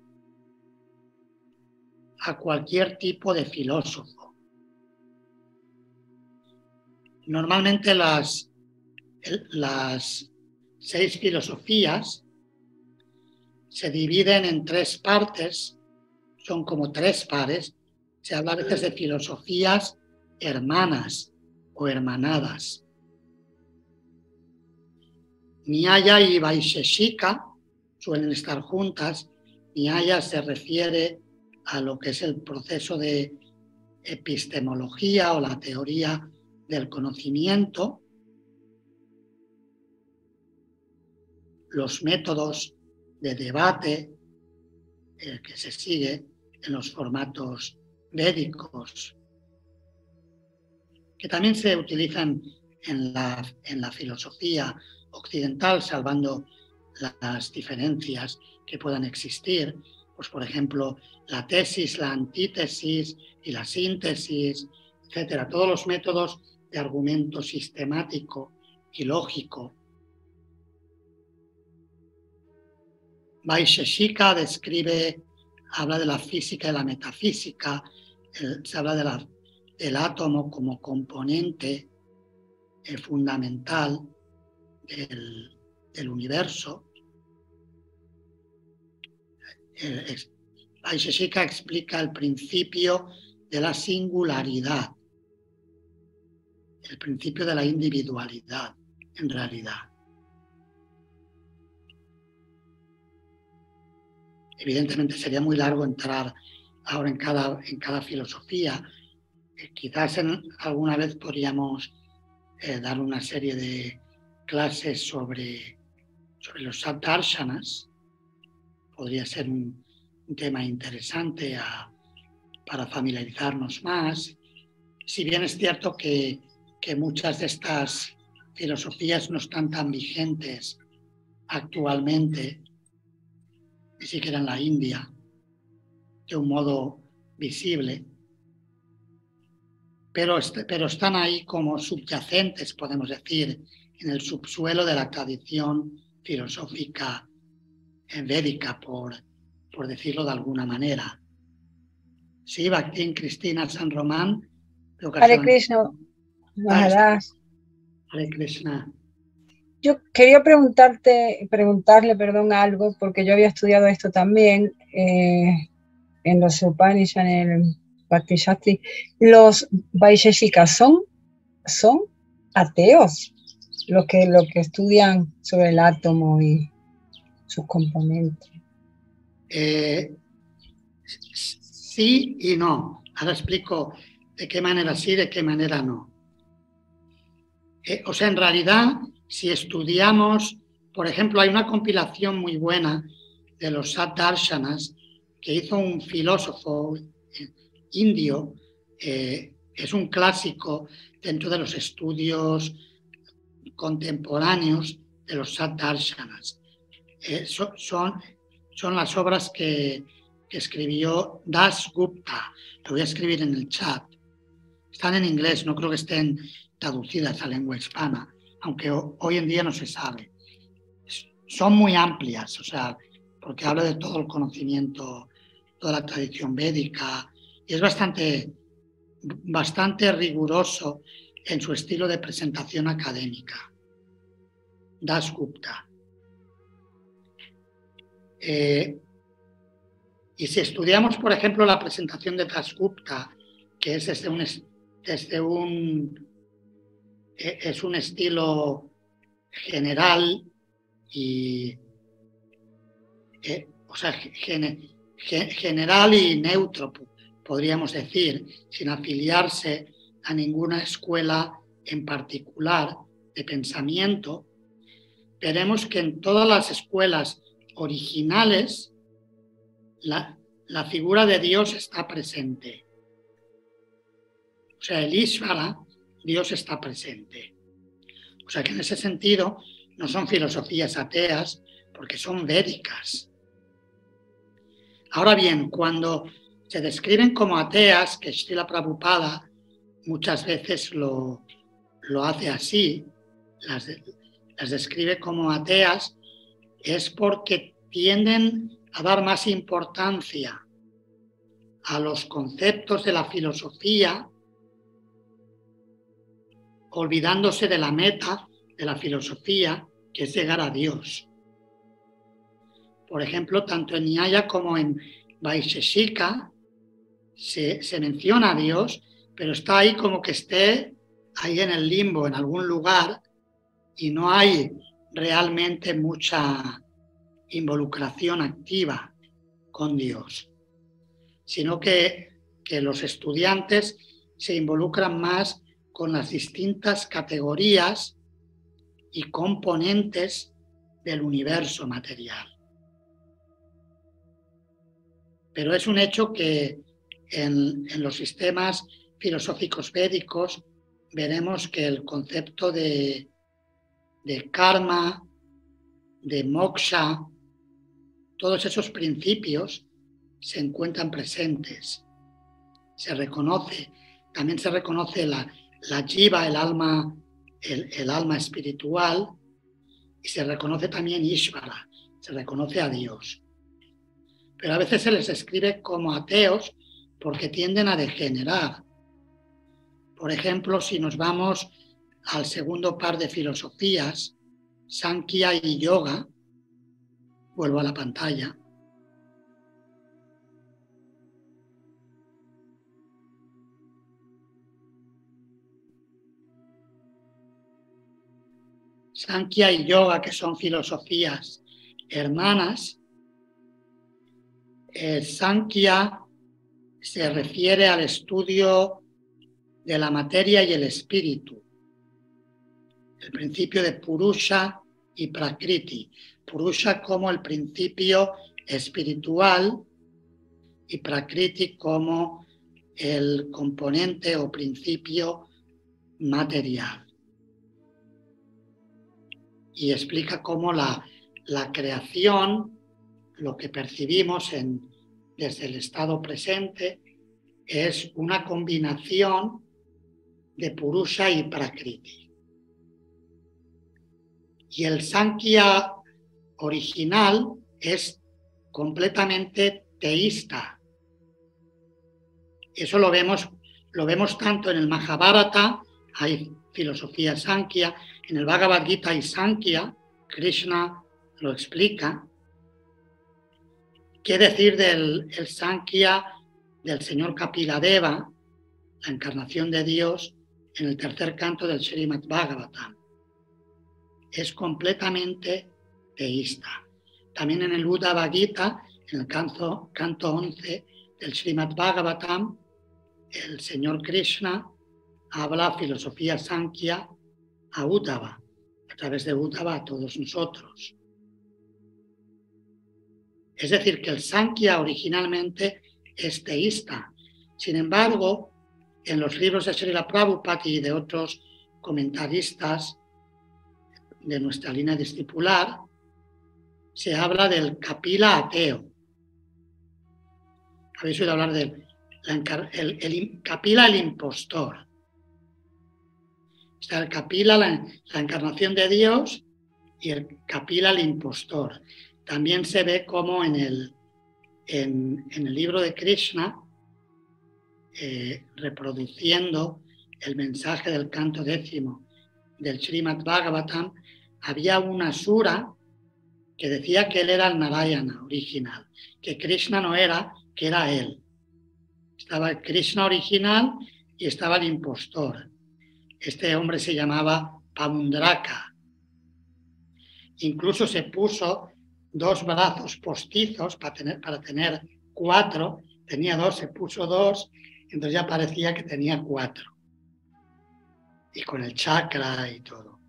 a cualquier tipo de filósofo. Normalmente las, las seis filosofías se dividen en tres partes, son como tres pares. Se habla a veces de filosofías hermanas o hermanadas. Nyaya y Vaisheshika suelen estar juntas. Nyaya se refiere a lo que es el proceso de epistemología o la teoría del conocimiento, los métodos de debate eh, que se sigue en los formatos védicos, que también se utilizan en la, en la filosofía occidental, salvando las diferencias que puedan existir, pues por ejemplo la tesis, la antítesis y la síntesis, etcétera. Todos los métodos de argumento sistemático y lógico. Vaisheshika describe, habla de la física y la metafísica, el, se habla de la, del átomo como componente eh, fundamental del, del universo. El, Vaisheshika explica el principio de la singularidad, el principio de la individualidad, en realidad. Evidentemente sería muy largo entrar ahora en cada, en cada filosofía. Eh, quizás en, alguna vez podríamos eh, dar una serie de clases sobre, sobre los Shat-darshanas. Podría ser un, un tema interesante a, para familiarizarnos más. Si bien es cierto que, que muchas de estas filosofías no están tan vigentes actualmente, ni siquiera en la India, de un modo visible, pero, pero están ahí como subyacentes, podemos decir, en el subsuelo de la tradición filosófica védica, por, por decirlo de alguna manera. Sí, Bhaktin Cristina San Román. Hare Krishna. Maharaj. Hare Krishna. Yo quería preguntarte, preguntarle, perdón, algo, porque yo había estudiado esto también eh, en los Upanishads, en el Bhakti Shastri. Los Vaisheshikas son, son ateos, los que, los que estudian sobre el átomo y sus componentes. Eh, sí y no. Ahora explico de qué manera sí, de qué manera no. Eh, o sea, en realidad, si estudiamos, por ejemplo, hay una compilación muy buena de los Shat-darshanas que hizo un filósofo eh, indio, eh, es un clásico dentro de los estudios contemporáneos de los Satdarshanas. Eh, so, son, son las obras que, que escribió Das Gupta. Lo voy a escribir en el chat. Están en inglés, no creo que estén traducidas a lengua hispana, aunque hoy en día no se sabe. Son muy amplias, o sea, porque habla de todo el conocimiento, toda la tradición védica, y es bastante, bastante riguroso en su estilo de presentación académica. Das Gupta. Eh, y si estudiamos, por ejemplo, la presentación de Das Gupta, que es desde un, desde un, es un estilo general y, eh, o sea, gen, gen, general y neutro, podríamos decir, sin afiliarse a ninguna escuela en particular de pensamiento, veremos que en todas las escuelas originales la, la figura de Dios está presente. O sea, el Ishvara, Dios está presente. O sea que en ese sentido no son filosofías ateas porque son védicas. Ahora bien, cuando se describen como ateas, que Srila Prabhupada muchas veces lo, lo hace así, las, las describe como ateas, es porque tienden a dar más importancia a los conceptos de la filosofía, olvidándose de la meta de la filosofía, que es llegar a Dios. Por ejemplo, tanto en Nyaya como en Vaisheshika se, se menciona a Dios, pero está ahí como que esté ahí en el limbo, en algún lugar, y no hay realmente mucha involucración activa con Dios, sino que, que los estudiantes se involucran más con las distintas categorías y componentes del universo material. Pero es un hecho que en, en los sistemas filosóficos védicos veremos que el concepto de, de karma, de moksha, todos esos principios se encuentran presentes. Se reconoce, también se reconoce la, la jiva, el alma, el, el alma espiritual, y se reconoce también Ishvara, se reconoce a Dios. Pero a veces se les escribe como ateos porque tienden a degenerar. Por ejemplo, si nos vamos al segundo par de filosofías, Sankhya y Yoga, vuelvo a la pantalla. Sankhya y Yoga, que son filosofías hermanas, eh, Sankhya se refiere al estudio de la materia y el espíritu, el principio de Purusha y Prakriti. Purusha como el principio espiritual y Prakriti como el componente o principio material. Y explica cómo la, la creación, lo que percibimos en, desde el estado presente, es una combinación de Purusha y Prakriti. Y el Sankhya original es completamente teísta. Eso lo vemos, lo vemos tanto en el Mahabharata, hay filosofía Sankhya, en el Bhagavad Gita hay Sankhya, Krishna lo explica. ¿Qué decir del el Sankhya del señor Kapiladeva, la encarnación de Dios, en el tercer canto del Srimad Bhagavatam? Es completamente teísta. También en el Uddhava Gita, en el canto, canto once del Srimad Bhagavatam, el señor Krishna habla filosofía Sankhya a Uddhava, a través de Uddhava a todos nosotros. Es decir, que el Sankhya originalmente es teísta. Sin embargo, en los libros de Srila Prabhupada y de otros comentaristas de nuestra línea discipular, se habla del Kapila ateo. Habéis oído hablar del el, el, Kapila el impostor. Está el Kapila, la, la encarnación de Dios, y el Kapila el impostor. También se ve como en el, en, en el libro de Krishna, eh, reproduciendo el mensaje del canto décimo del Srimad Bhagavatam, había una sura que decía que él era el Narayana original, que Krishna no era, que era él. Estaba el Krishna original y estaba el impostor. Este hombre se llamaba Pamundraka. Incluso se puso dos brazos postizos para tener, para tener cuatro. Tenía dos, se puso dos, entonces ya parecía que tenía cuatro. Y con el chakra y todo.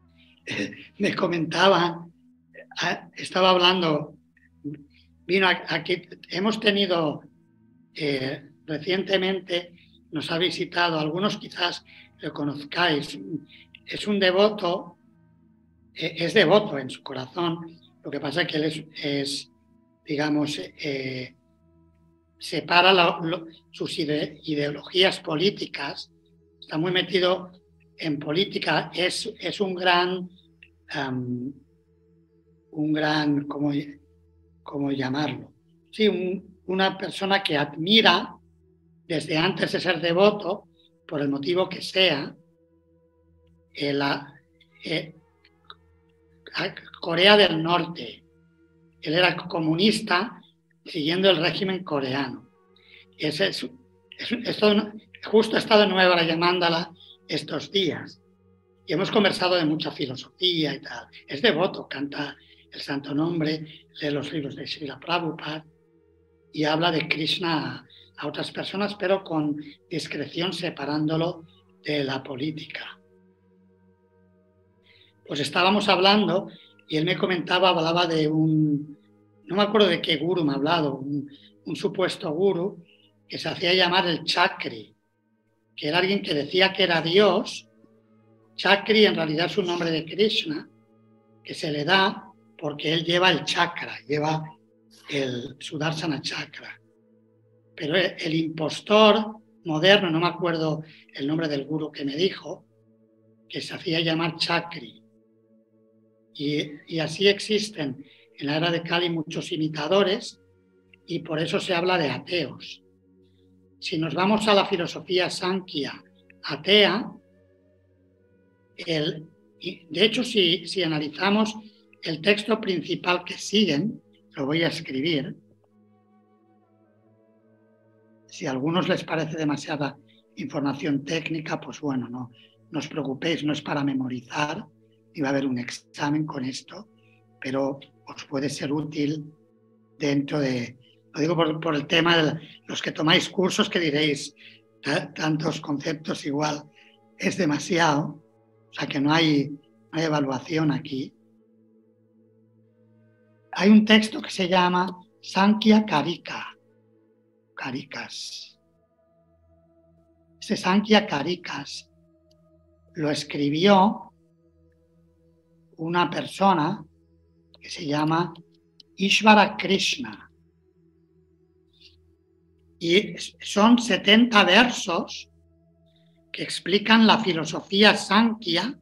Me comentaban, estaba hablando, vino aquí, hemos tenido eh, recientemente, nos ha visitado, algunos quizás lo conozcáis, es un devoto, eh, es devoto en su corazón, lo que pasa es que él es, es digamos, eh, separa lo, lo, sus ide, ideologías políticas, está muy metido en política, es, es un gran, um, un gran, ¿cómo, cómo llamarlo? Sí, un, una persona que admira desde antes de ser devoto, por el motivo que sea, eh, la, eh, Corea del Norte. Él era comunista siguiendo el régimen coreano. Ese es, es, esto, justo he estado en Nueva Yamándala estos días y hemos conversado de mucha filosofía y tal. Es devoto, canta el santo nombre, lee los libros de Srila Prabhupada y habla de Krishna a, a otras personas, pero con discreción, separándolo de la política. Pues estábamos hablando y él me comentaba, hablaba de un, no me acuerdo de qué guru me ha hablado, un, un supuesto guru que se hacía llamar el Chakri, que era alguien que decía que era Dios. Chakri en realidad es un nombre de Krishna, que se le da porque él lleva el chakra, lleva el Sudarsana chakra. Pero el impostor moderno, no me acuerdo el nombre del guru que me dijo, que se hacía llamar Chakri. Y, y así existen en la era de Kali muchos imitadores y por eso se habla de ateos. Si nos vamos a la filosofía Sankhya atea, el, de hecho si, si analizamos el texto principal que siguen, lo voy a escribir, si a algunos les parece demasiada información técnica, pues bueno, no, no os preocupéis, no es para memorizar, y va a haber un examen con esto, pero os puede ser útil dentro de... Lo digo por, por el tema de los que tomáis cursos que diréis tantos conceptos igual es demasiado, o sea que no hay, no hay evaluación aquí. Hay un texto que se llama Sankhya Karika, Karikas. Este Sankhya Karikas lo escribió una persona que se llama Ishvara Krishna. Y son setenta versos que explican la filosofía Sankhya,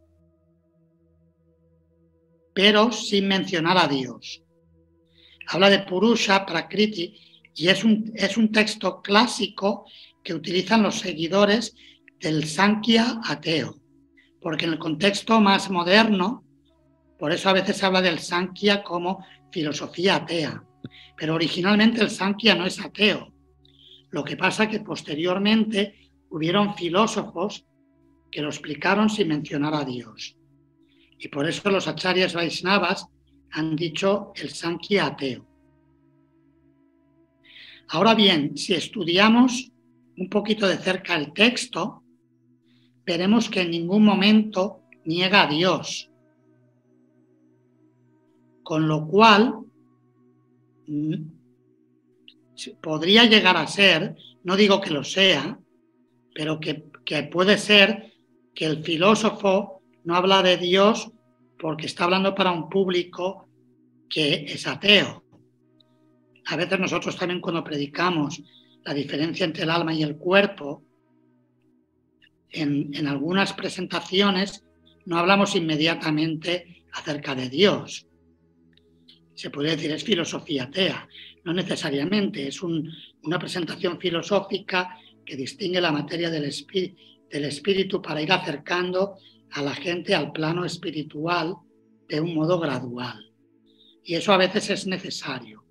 pero sin mencionar a Dios. Habla de Purusha, Prakriti, y es un, es un texto clásico que utilizan los seguidores del Sankhya ateo, porque en el contexto más moderno, por eso a veces se habla del Sankhya como filosofía atea, pero originalmente el Sankhya no es ateo. Lo que pasa es que posteriormente hubieron filósofos que lo explicaron sin mencionar a Dios. Y por eso los acharyas Vaishnavas han dicho el Sankhya ateo. Ahora bien, si estudiamos un poquito de cerca el texto, veremos que en ningún momento niega a Dios. Con lo cual, podría llegar a ser, no digo que lo sea, pero que, que puede ser que el filósofo no habla de Dios porque está hablando para un público que es ateo. A veces nosotros también cuando predicamos la diferencia entre el alma y el cuerpo, en, en algunas presentaciones no hablamos inmediatamente acerca de Dios. Se podría decir, es filosofía atea. No necesariamente, es un, una presentación filosófica que distingue la materia del, espí, del espíritu para ir acercando a la gente al plano espiritual de un modo gradual. Y eso a veces es necesario.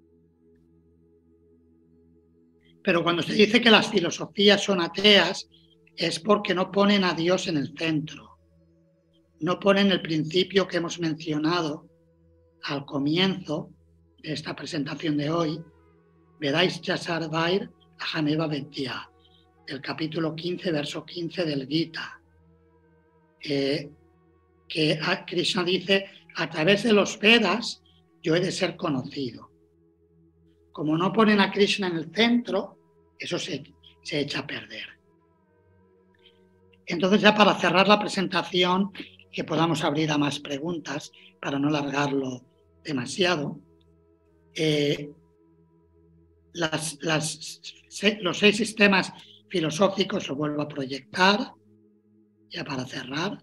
Pero cuando se dice que las filosofías son ateas, es porque no ponen a Dios en el centro. No ponen el principio que hemos mencionado al comienzo de esta presentación de hoy, Vedais Yasar Vair Ahameva Bettia, el capítulo quince, verso quince del Gita, eh, que Krishna dice, a través de los Vedas yo he de ser conocido. Como no ponen a Krishna en el centro, eso se, se echa a perder. Entonces, ya para cerrar la presentación, que podamos abrir a más preguntas para no alargarlo demasiado, eh, las, las, se, los seis sistemas filosóficos lo vuelvo a proyectar, ya para cerrar.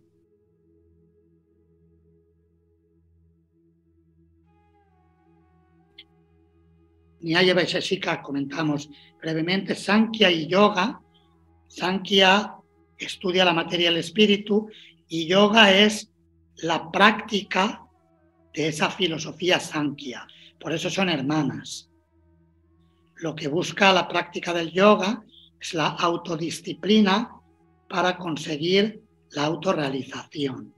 Nyaya Vaisheshika comentamos brevemente, Sankhya y Yoga. Sankhya estudia la materia y el espíritu y Yoga es la práctica de esa filosofía Sankhya. Por eso son hermanas. Lo que busca la práctica del yoga es la autodisciplina para conseguir la autorrealización.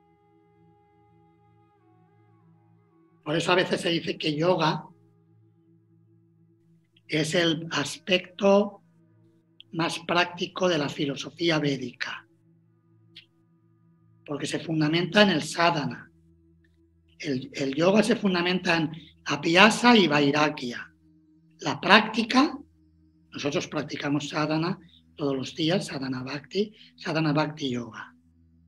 Por eso a veces se dice que yoga es el aspecto más práctico de la filosofía védica, porque se fundamenta en el sadhana. El, el yoga se fundamenta en abhyasa y vairagya. La práctica, nosotros practicamos sadhana todos los días, sadhana bhakti, sadhana bhakti yoga.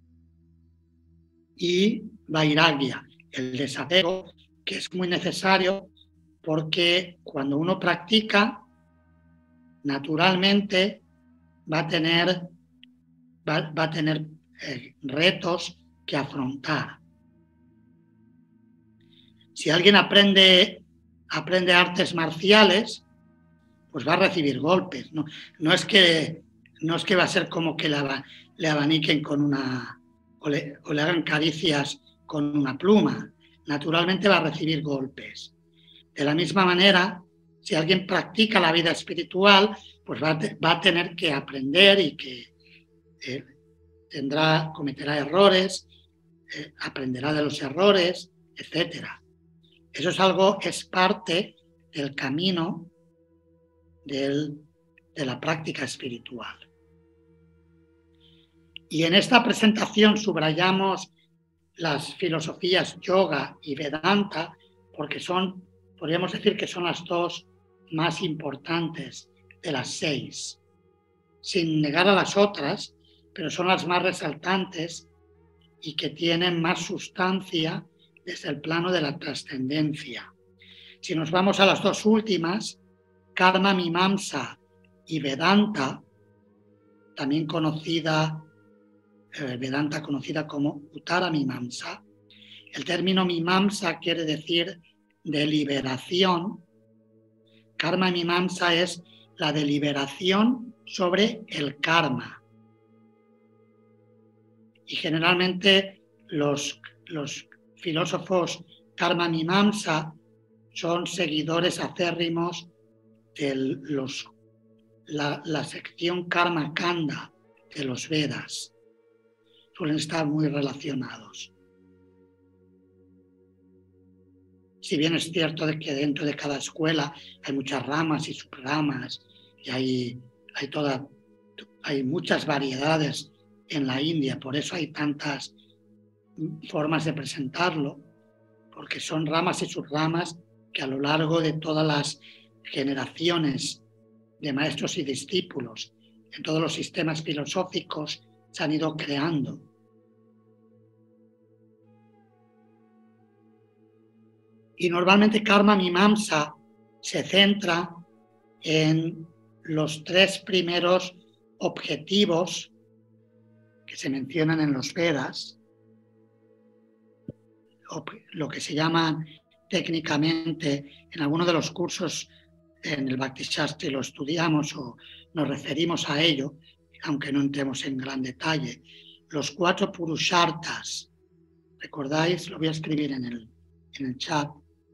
Y vairagya, el desapego, que es muy necesario porque cuando uno practica, naturalmente va a tener, va, va a tener eh, retos que afrontar. Si alguien aprende, aprende artes marciales, pues va a recibir golpes. No, no, es, que, no es que va a ser como que le, le abaniquen con una, o le, o le hagan caricias con una pluma. Naturalmente va a recibir golpes. De la misma manera, si alguien practica la vida espiritual, pues va a, va a tener que aprender y que eh, tendrá, cometerá errores, eh, aprenderá de los errores, etcétera. Eso es algo, es parte del camino del, de la práctica espiritual. Y en esta presentación subrayamos las filosofías yoga y Vedanta porque son, podríamos decir que son las dos más importantes de las seis, sin negar a las otras, pero son las más resaltantes y que tienen más sustancia desde el plano de la trascendencia. Si nos vamos a las dos últimas, Karma Mimamsa y Vedanta, también conocida, eh, Vedanta conocida como Uttara Mimamsa, el término Mimamsa quiere decir deliberación. Karma Mimamsa es la deliberación sobre el karma. Y generalmente los, los filósofos Karma Mimamsa son seguidores acérrimos de los, la, la sección Karma Kanda de los Vedas. Suelen estar muy relacionados. Si bien es cierto de que dentro de cada escuela hay muchas ramas y subramas y hay, hay, toda, hay muchas variedades en la India, por eso hay tantas formas de presentarlo, porque son ramas y subramas que a lo largo de todas las generaciones de maestros y discípulos en todos los sistemas filosóficos se han ido creando. Y normalmente Karma Mimamsa se centra en los tres primeros objetivos que se mencionan en los Vedas, lo que se llaman técnicamente, en alguno de los cursos en el Bhakti Shastri lo estudiamos o nos referimos a ello, aunque no entremos en gran detalle, los cuatro Purusharthas. ¿Recordáis? Lo voy a escribir en el, en el chat.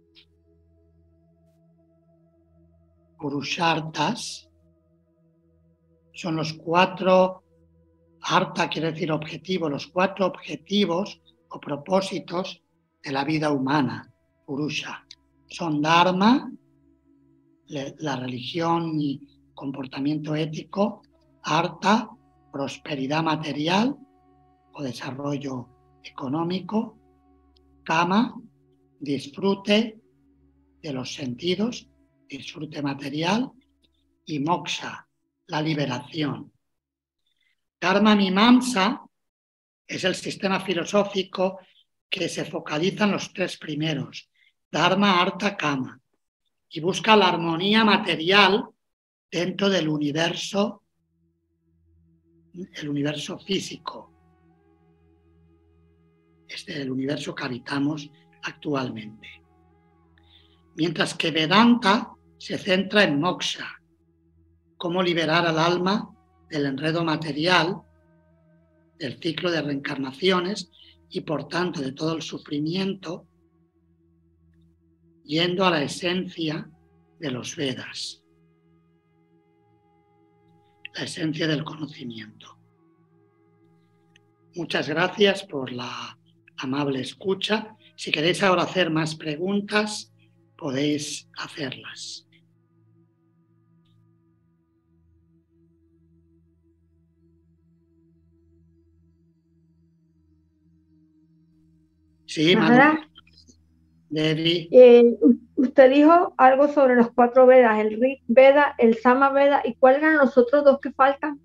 Purusharthas son los cuatro, artha quiere decir objetivo, los cuatro objetivos o propósitos de la vida humana, Purusha. Son Dharma, la religión y comportamiento ético, artha, prosperidad material o desarrollo económico, kama, disfrute de los sentidos, disfrute material, y moksha, la liberación. Karma Mimamsa es el sistema filosófico que se focaliza en los tres primeros, Dharma, Artha, Kama, y busca la armonía material dentro del universo, el universo físico, este es el universo que habitamos actualmente. Mientras que Vedanta se centra en moksha, cómo liberar al alma del enredo material, del ciclo de reencarnaciones y por tanto de todo el sufrimiento, yendo a la esencia de los Vedas, la esencia del conocimiento. Muchas gracias por la amable escucha. Si queréis ahora hacer más preguntas, podéis hacerlas. Sí, Manuel. Devi. Eh, usted dijo algo sobre los cuatro Vedas, el Rig Veda, el Sama Veda, ¿y cuáles eran los otros dos que faltan?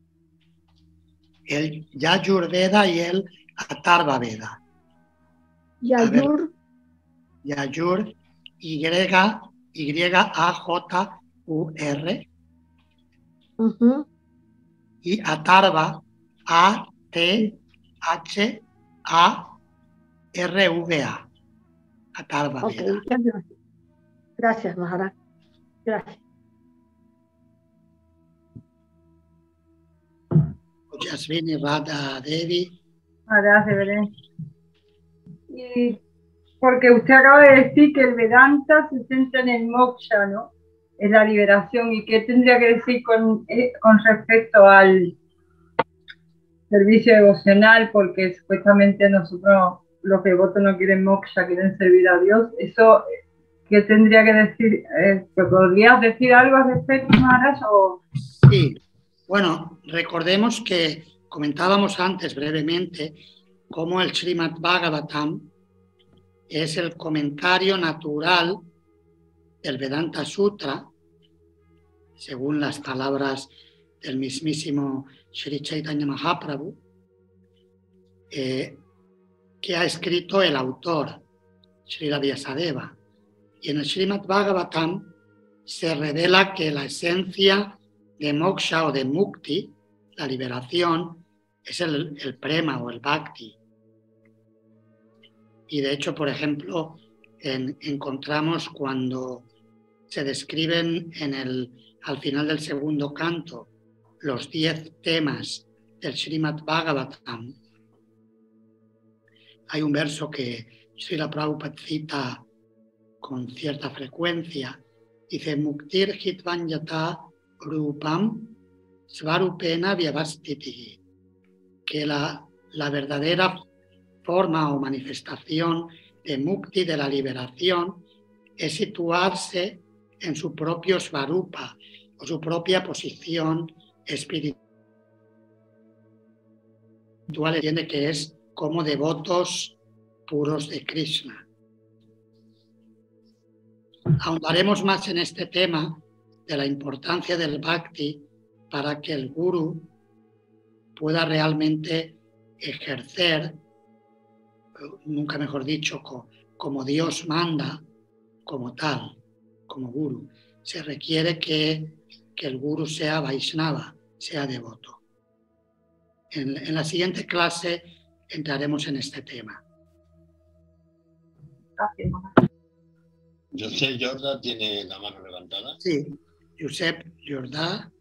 El Yajur Veda y el Atharva Veda. Yajur. Yajur, Y, Y A J U R. Uh-huh. Y Atharva, A T H A R V A. Atharva Okay, Veda. gracias. Gracias, Maharaj. Gracias. Yasvini Radha Devi. Gracias, Belén. Y porque usted acaba de decir que el Vedanta se centra en el moksha, ¿no? En la liberación. ¿Y qué tendría que decir con, eh, con respecto al servicio devocional? Porque supuestamente nosotros, los devotos, no quieren moksha, quieren servir a Dios. Eso, ¿qué tendría que decir? Eh, ¿Podrías decir algo al respecto, Maharaj? O... Sí. Bueno, recordemos que comentábamos antes brevemente cómo el Srimad Bhagavatam es el comentario natural del Vedanta Sutra, según las palabras del mismísimo Sri Chaitanya Mahaprabhu, eh, que ha escrito el autor, Srila Vyasadeva. Y en el Srimad Bhagavatam se revela que la esencia de moksha o de mukti, la liberación, es el, el prema o el bhakti. Y de hecho, por ejemplo, en, encontramos cuando se describen en el, al final del segundo canto los diez temas del Srimad Bhagavatam, hay un verso que Srila Prabhupada cita con cierta frecuencia, dice Muktir Hitvanyata Rupam Svarupena Vyavastiti, que la, la verdadera forma o manifestación de mukti, de la liberación, es situarse en su propio svarupa o su propia posición espiritual. Entiende que es como devotos puros de Krishna. Ahondaremos más en este tema de la importancia del bhakti para que el guru pueda realmente ejercer, nunca mejor dicho, como Dios manda, como tal, como guru. Se requiere que, que el guru sea Vaishnava, sea devoto. En, en la siguiente clase entraremos en este tema. Gracias. Josep Jorda tiene la mano levantada. Sí, Josep Jorda.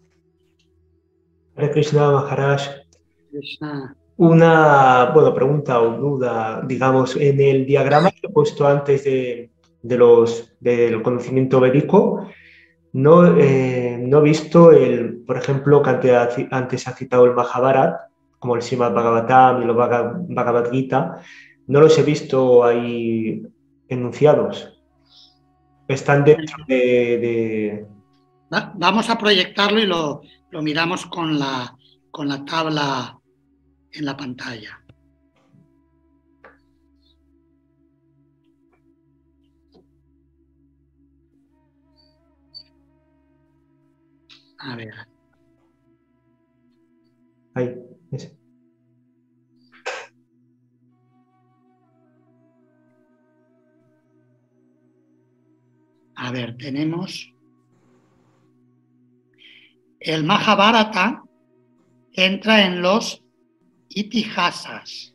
Hare Krishna Maharaj. Krishna. Una bueno, pregunta o duda, digamos, en el diagrama que he puesto antes de, de los, del conocimiento védico, no, eh, no he visto, el, por ejemplo, que antes, antes ha citado el Mahabharata, como el Srimad Bhagavatam y el Bhagavad Gita, no los he visto ahí enunciados. Están dentro de... de... Vamos a proyectarlo y lo, lo miramos con la, con la tabla en la pantalla. A ver. Ahí, ese. A ver, tenemos el Mahabharata entra en los itihasas.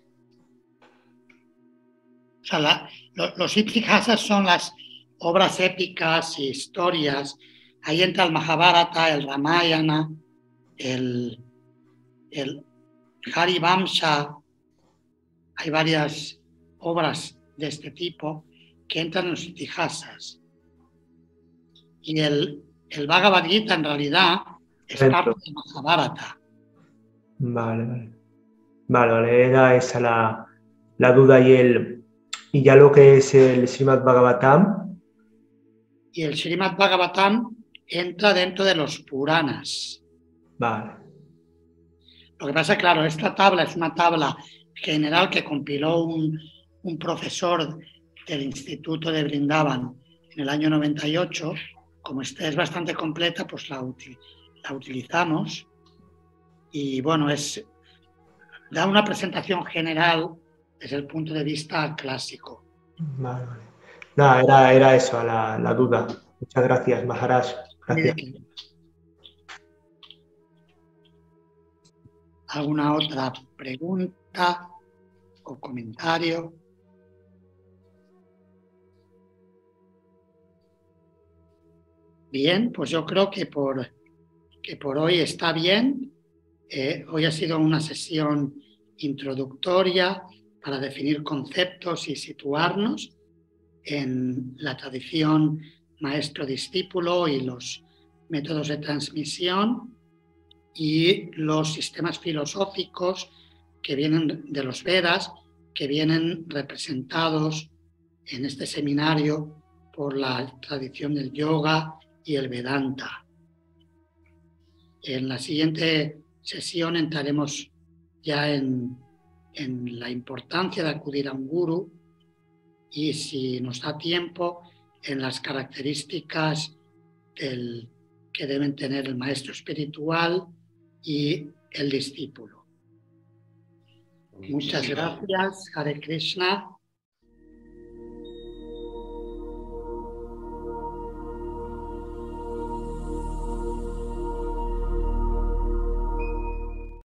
O sea, la, lo, los itihasas son las obras épicas y historias. Ahí entra el Mahabharata, el Ramayana, el, el Harivamsa. Hay varias obras de este tipo que entran en los itihasas. Y el, el Bhagavad Gita en realidad es parte del Mahabharata. Vale, vale. Vale, vale, era esa la, la duda y el y ya lo que es el Srimad Bhagavatam. Y el Srimad Bhagavatam entra dentro de los Puranas. Vale. Lo que pasa, claro, esta tabla es una tabla general que compiló un, un profesor del Instituto de Brindavan en el año noventa y ocho. Como esta es bastante completa, pues la, util, la utilizamos. Y bueno, es, da una presentación general desde el punto de vista clásico. Vale, vale. Nada, era, era eso, la, la duda. Muchas gracias, Maharaj. Gracias. ¿Alguna otra pregunta o comentario? Bien, pues yo creo que por, que por hoy está bien. Eh, hoy ha sido una sesión introductoria para definir conceptos y situarnos en la tradición maestro-discípulo y los métodos de transmisión y los sistemas filosóficos que vienen de los Vedas, que vienen representados en este seminario por la tradición del yoga y el Vedanta. En la siguiente sesión entraremos ya en, en la importancia de acudir a un gurú y, si nos da tiempo, en las características del, que deben tener el maestro espiritual y el discípulo. Muchas gracias. Hare Krishna.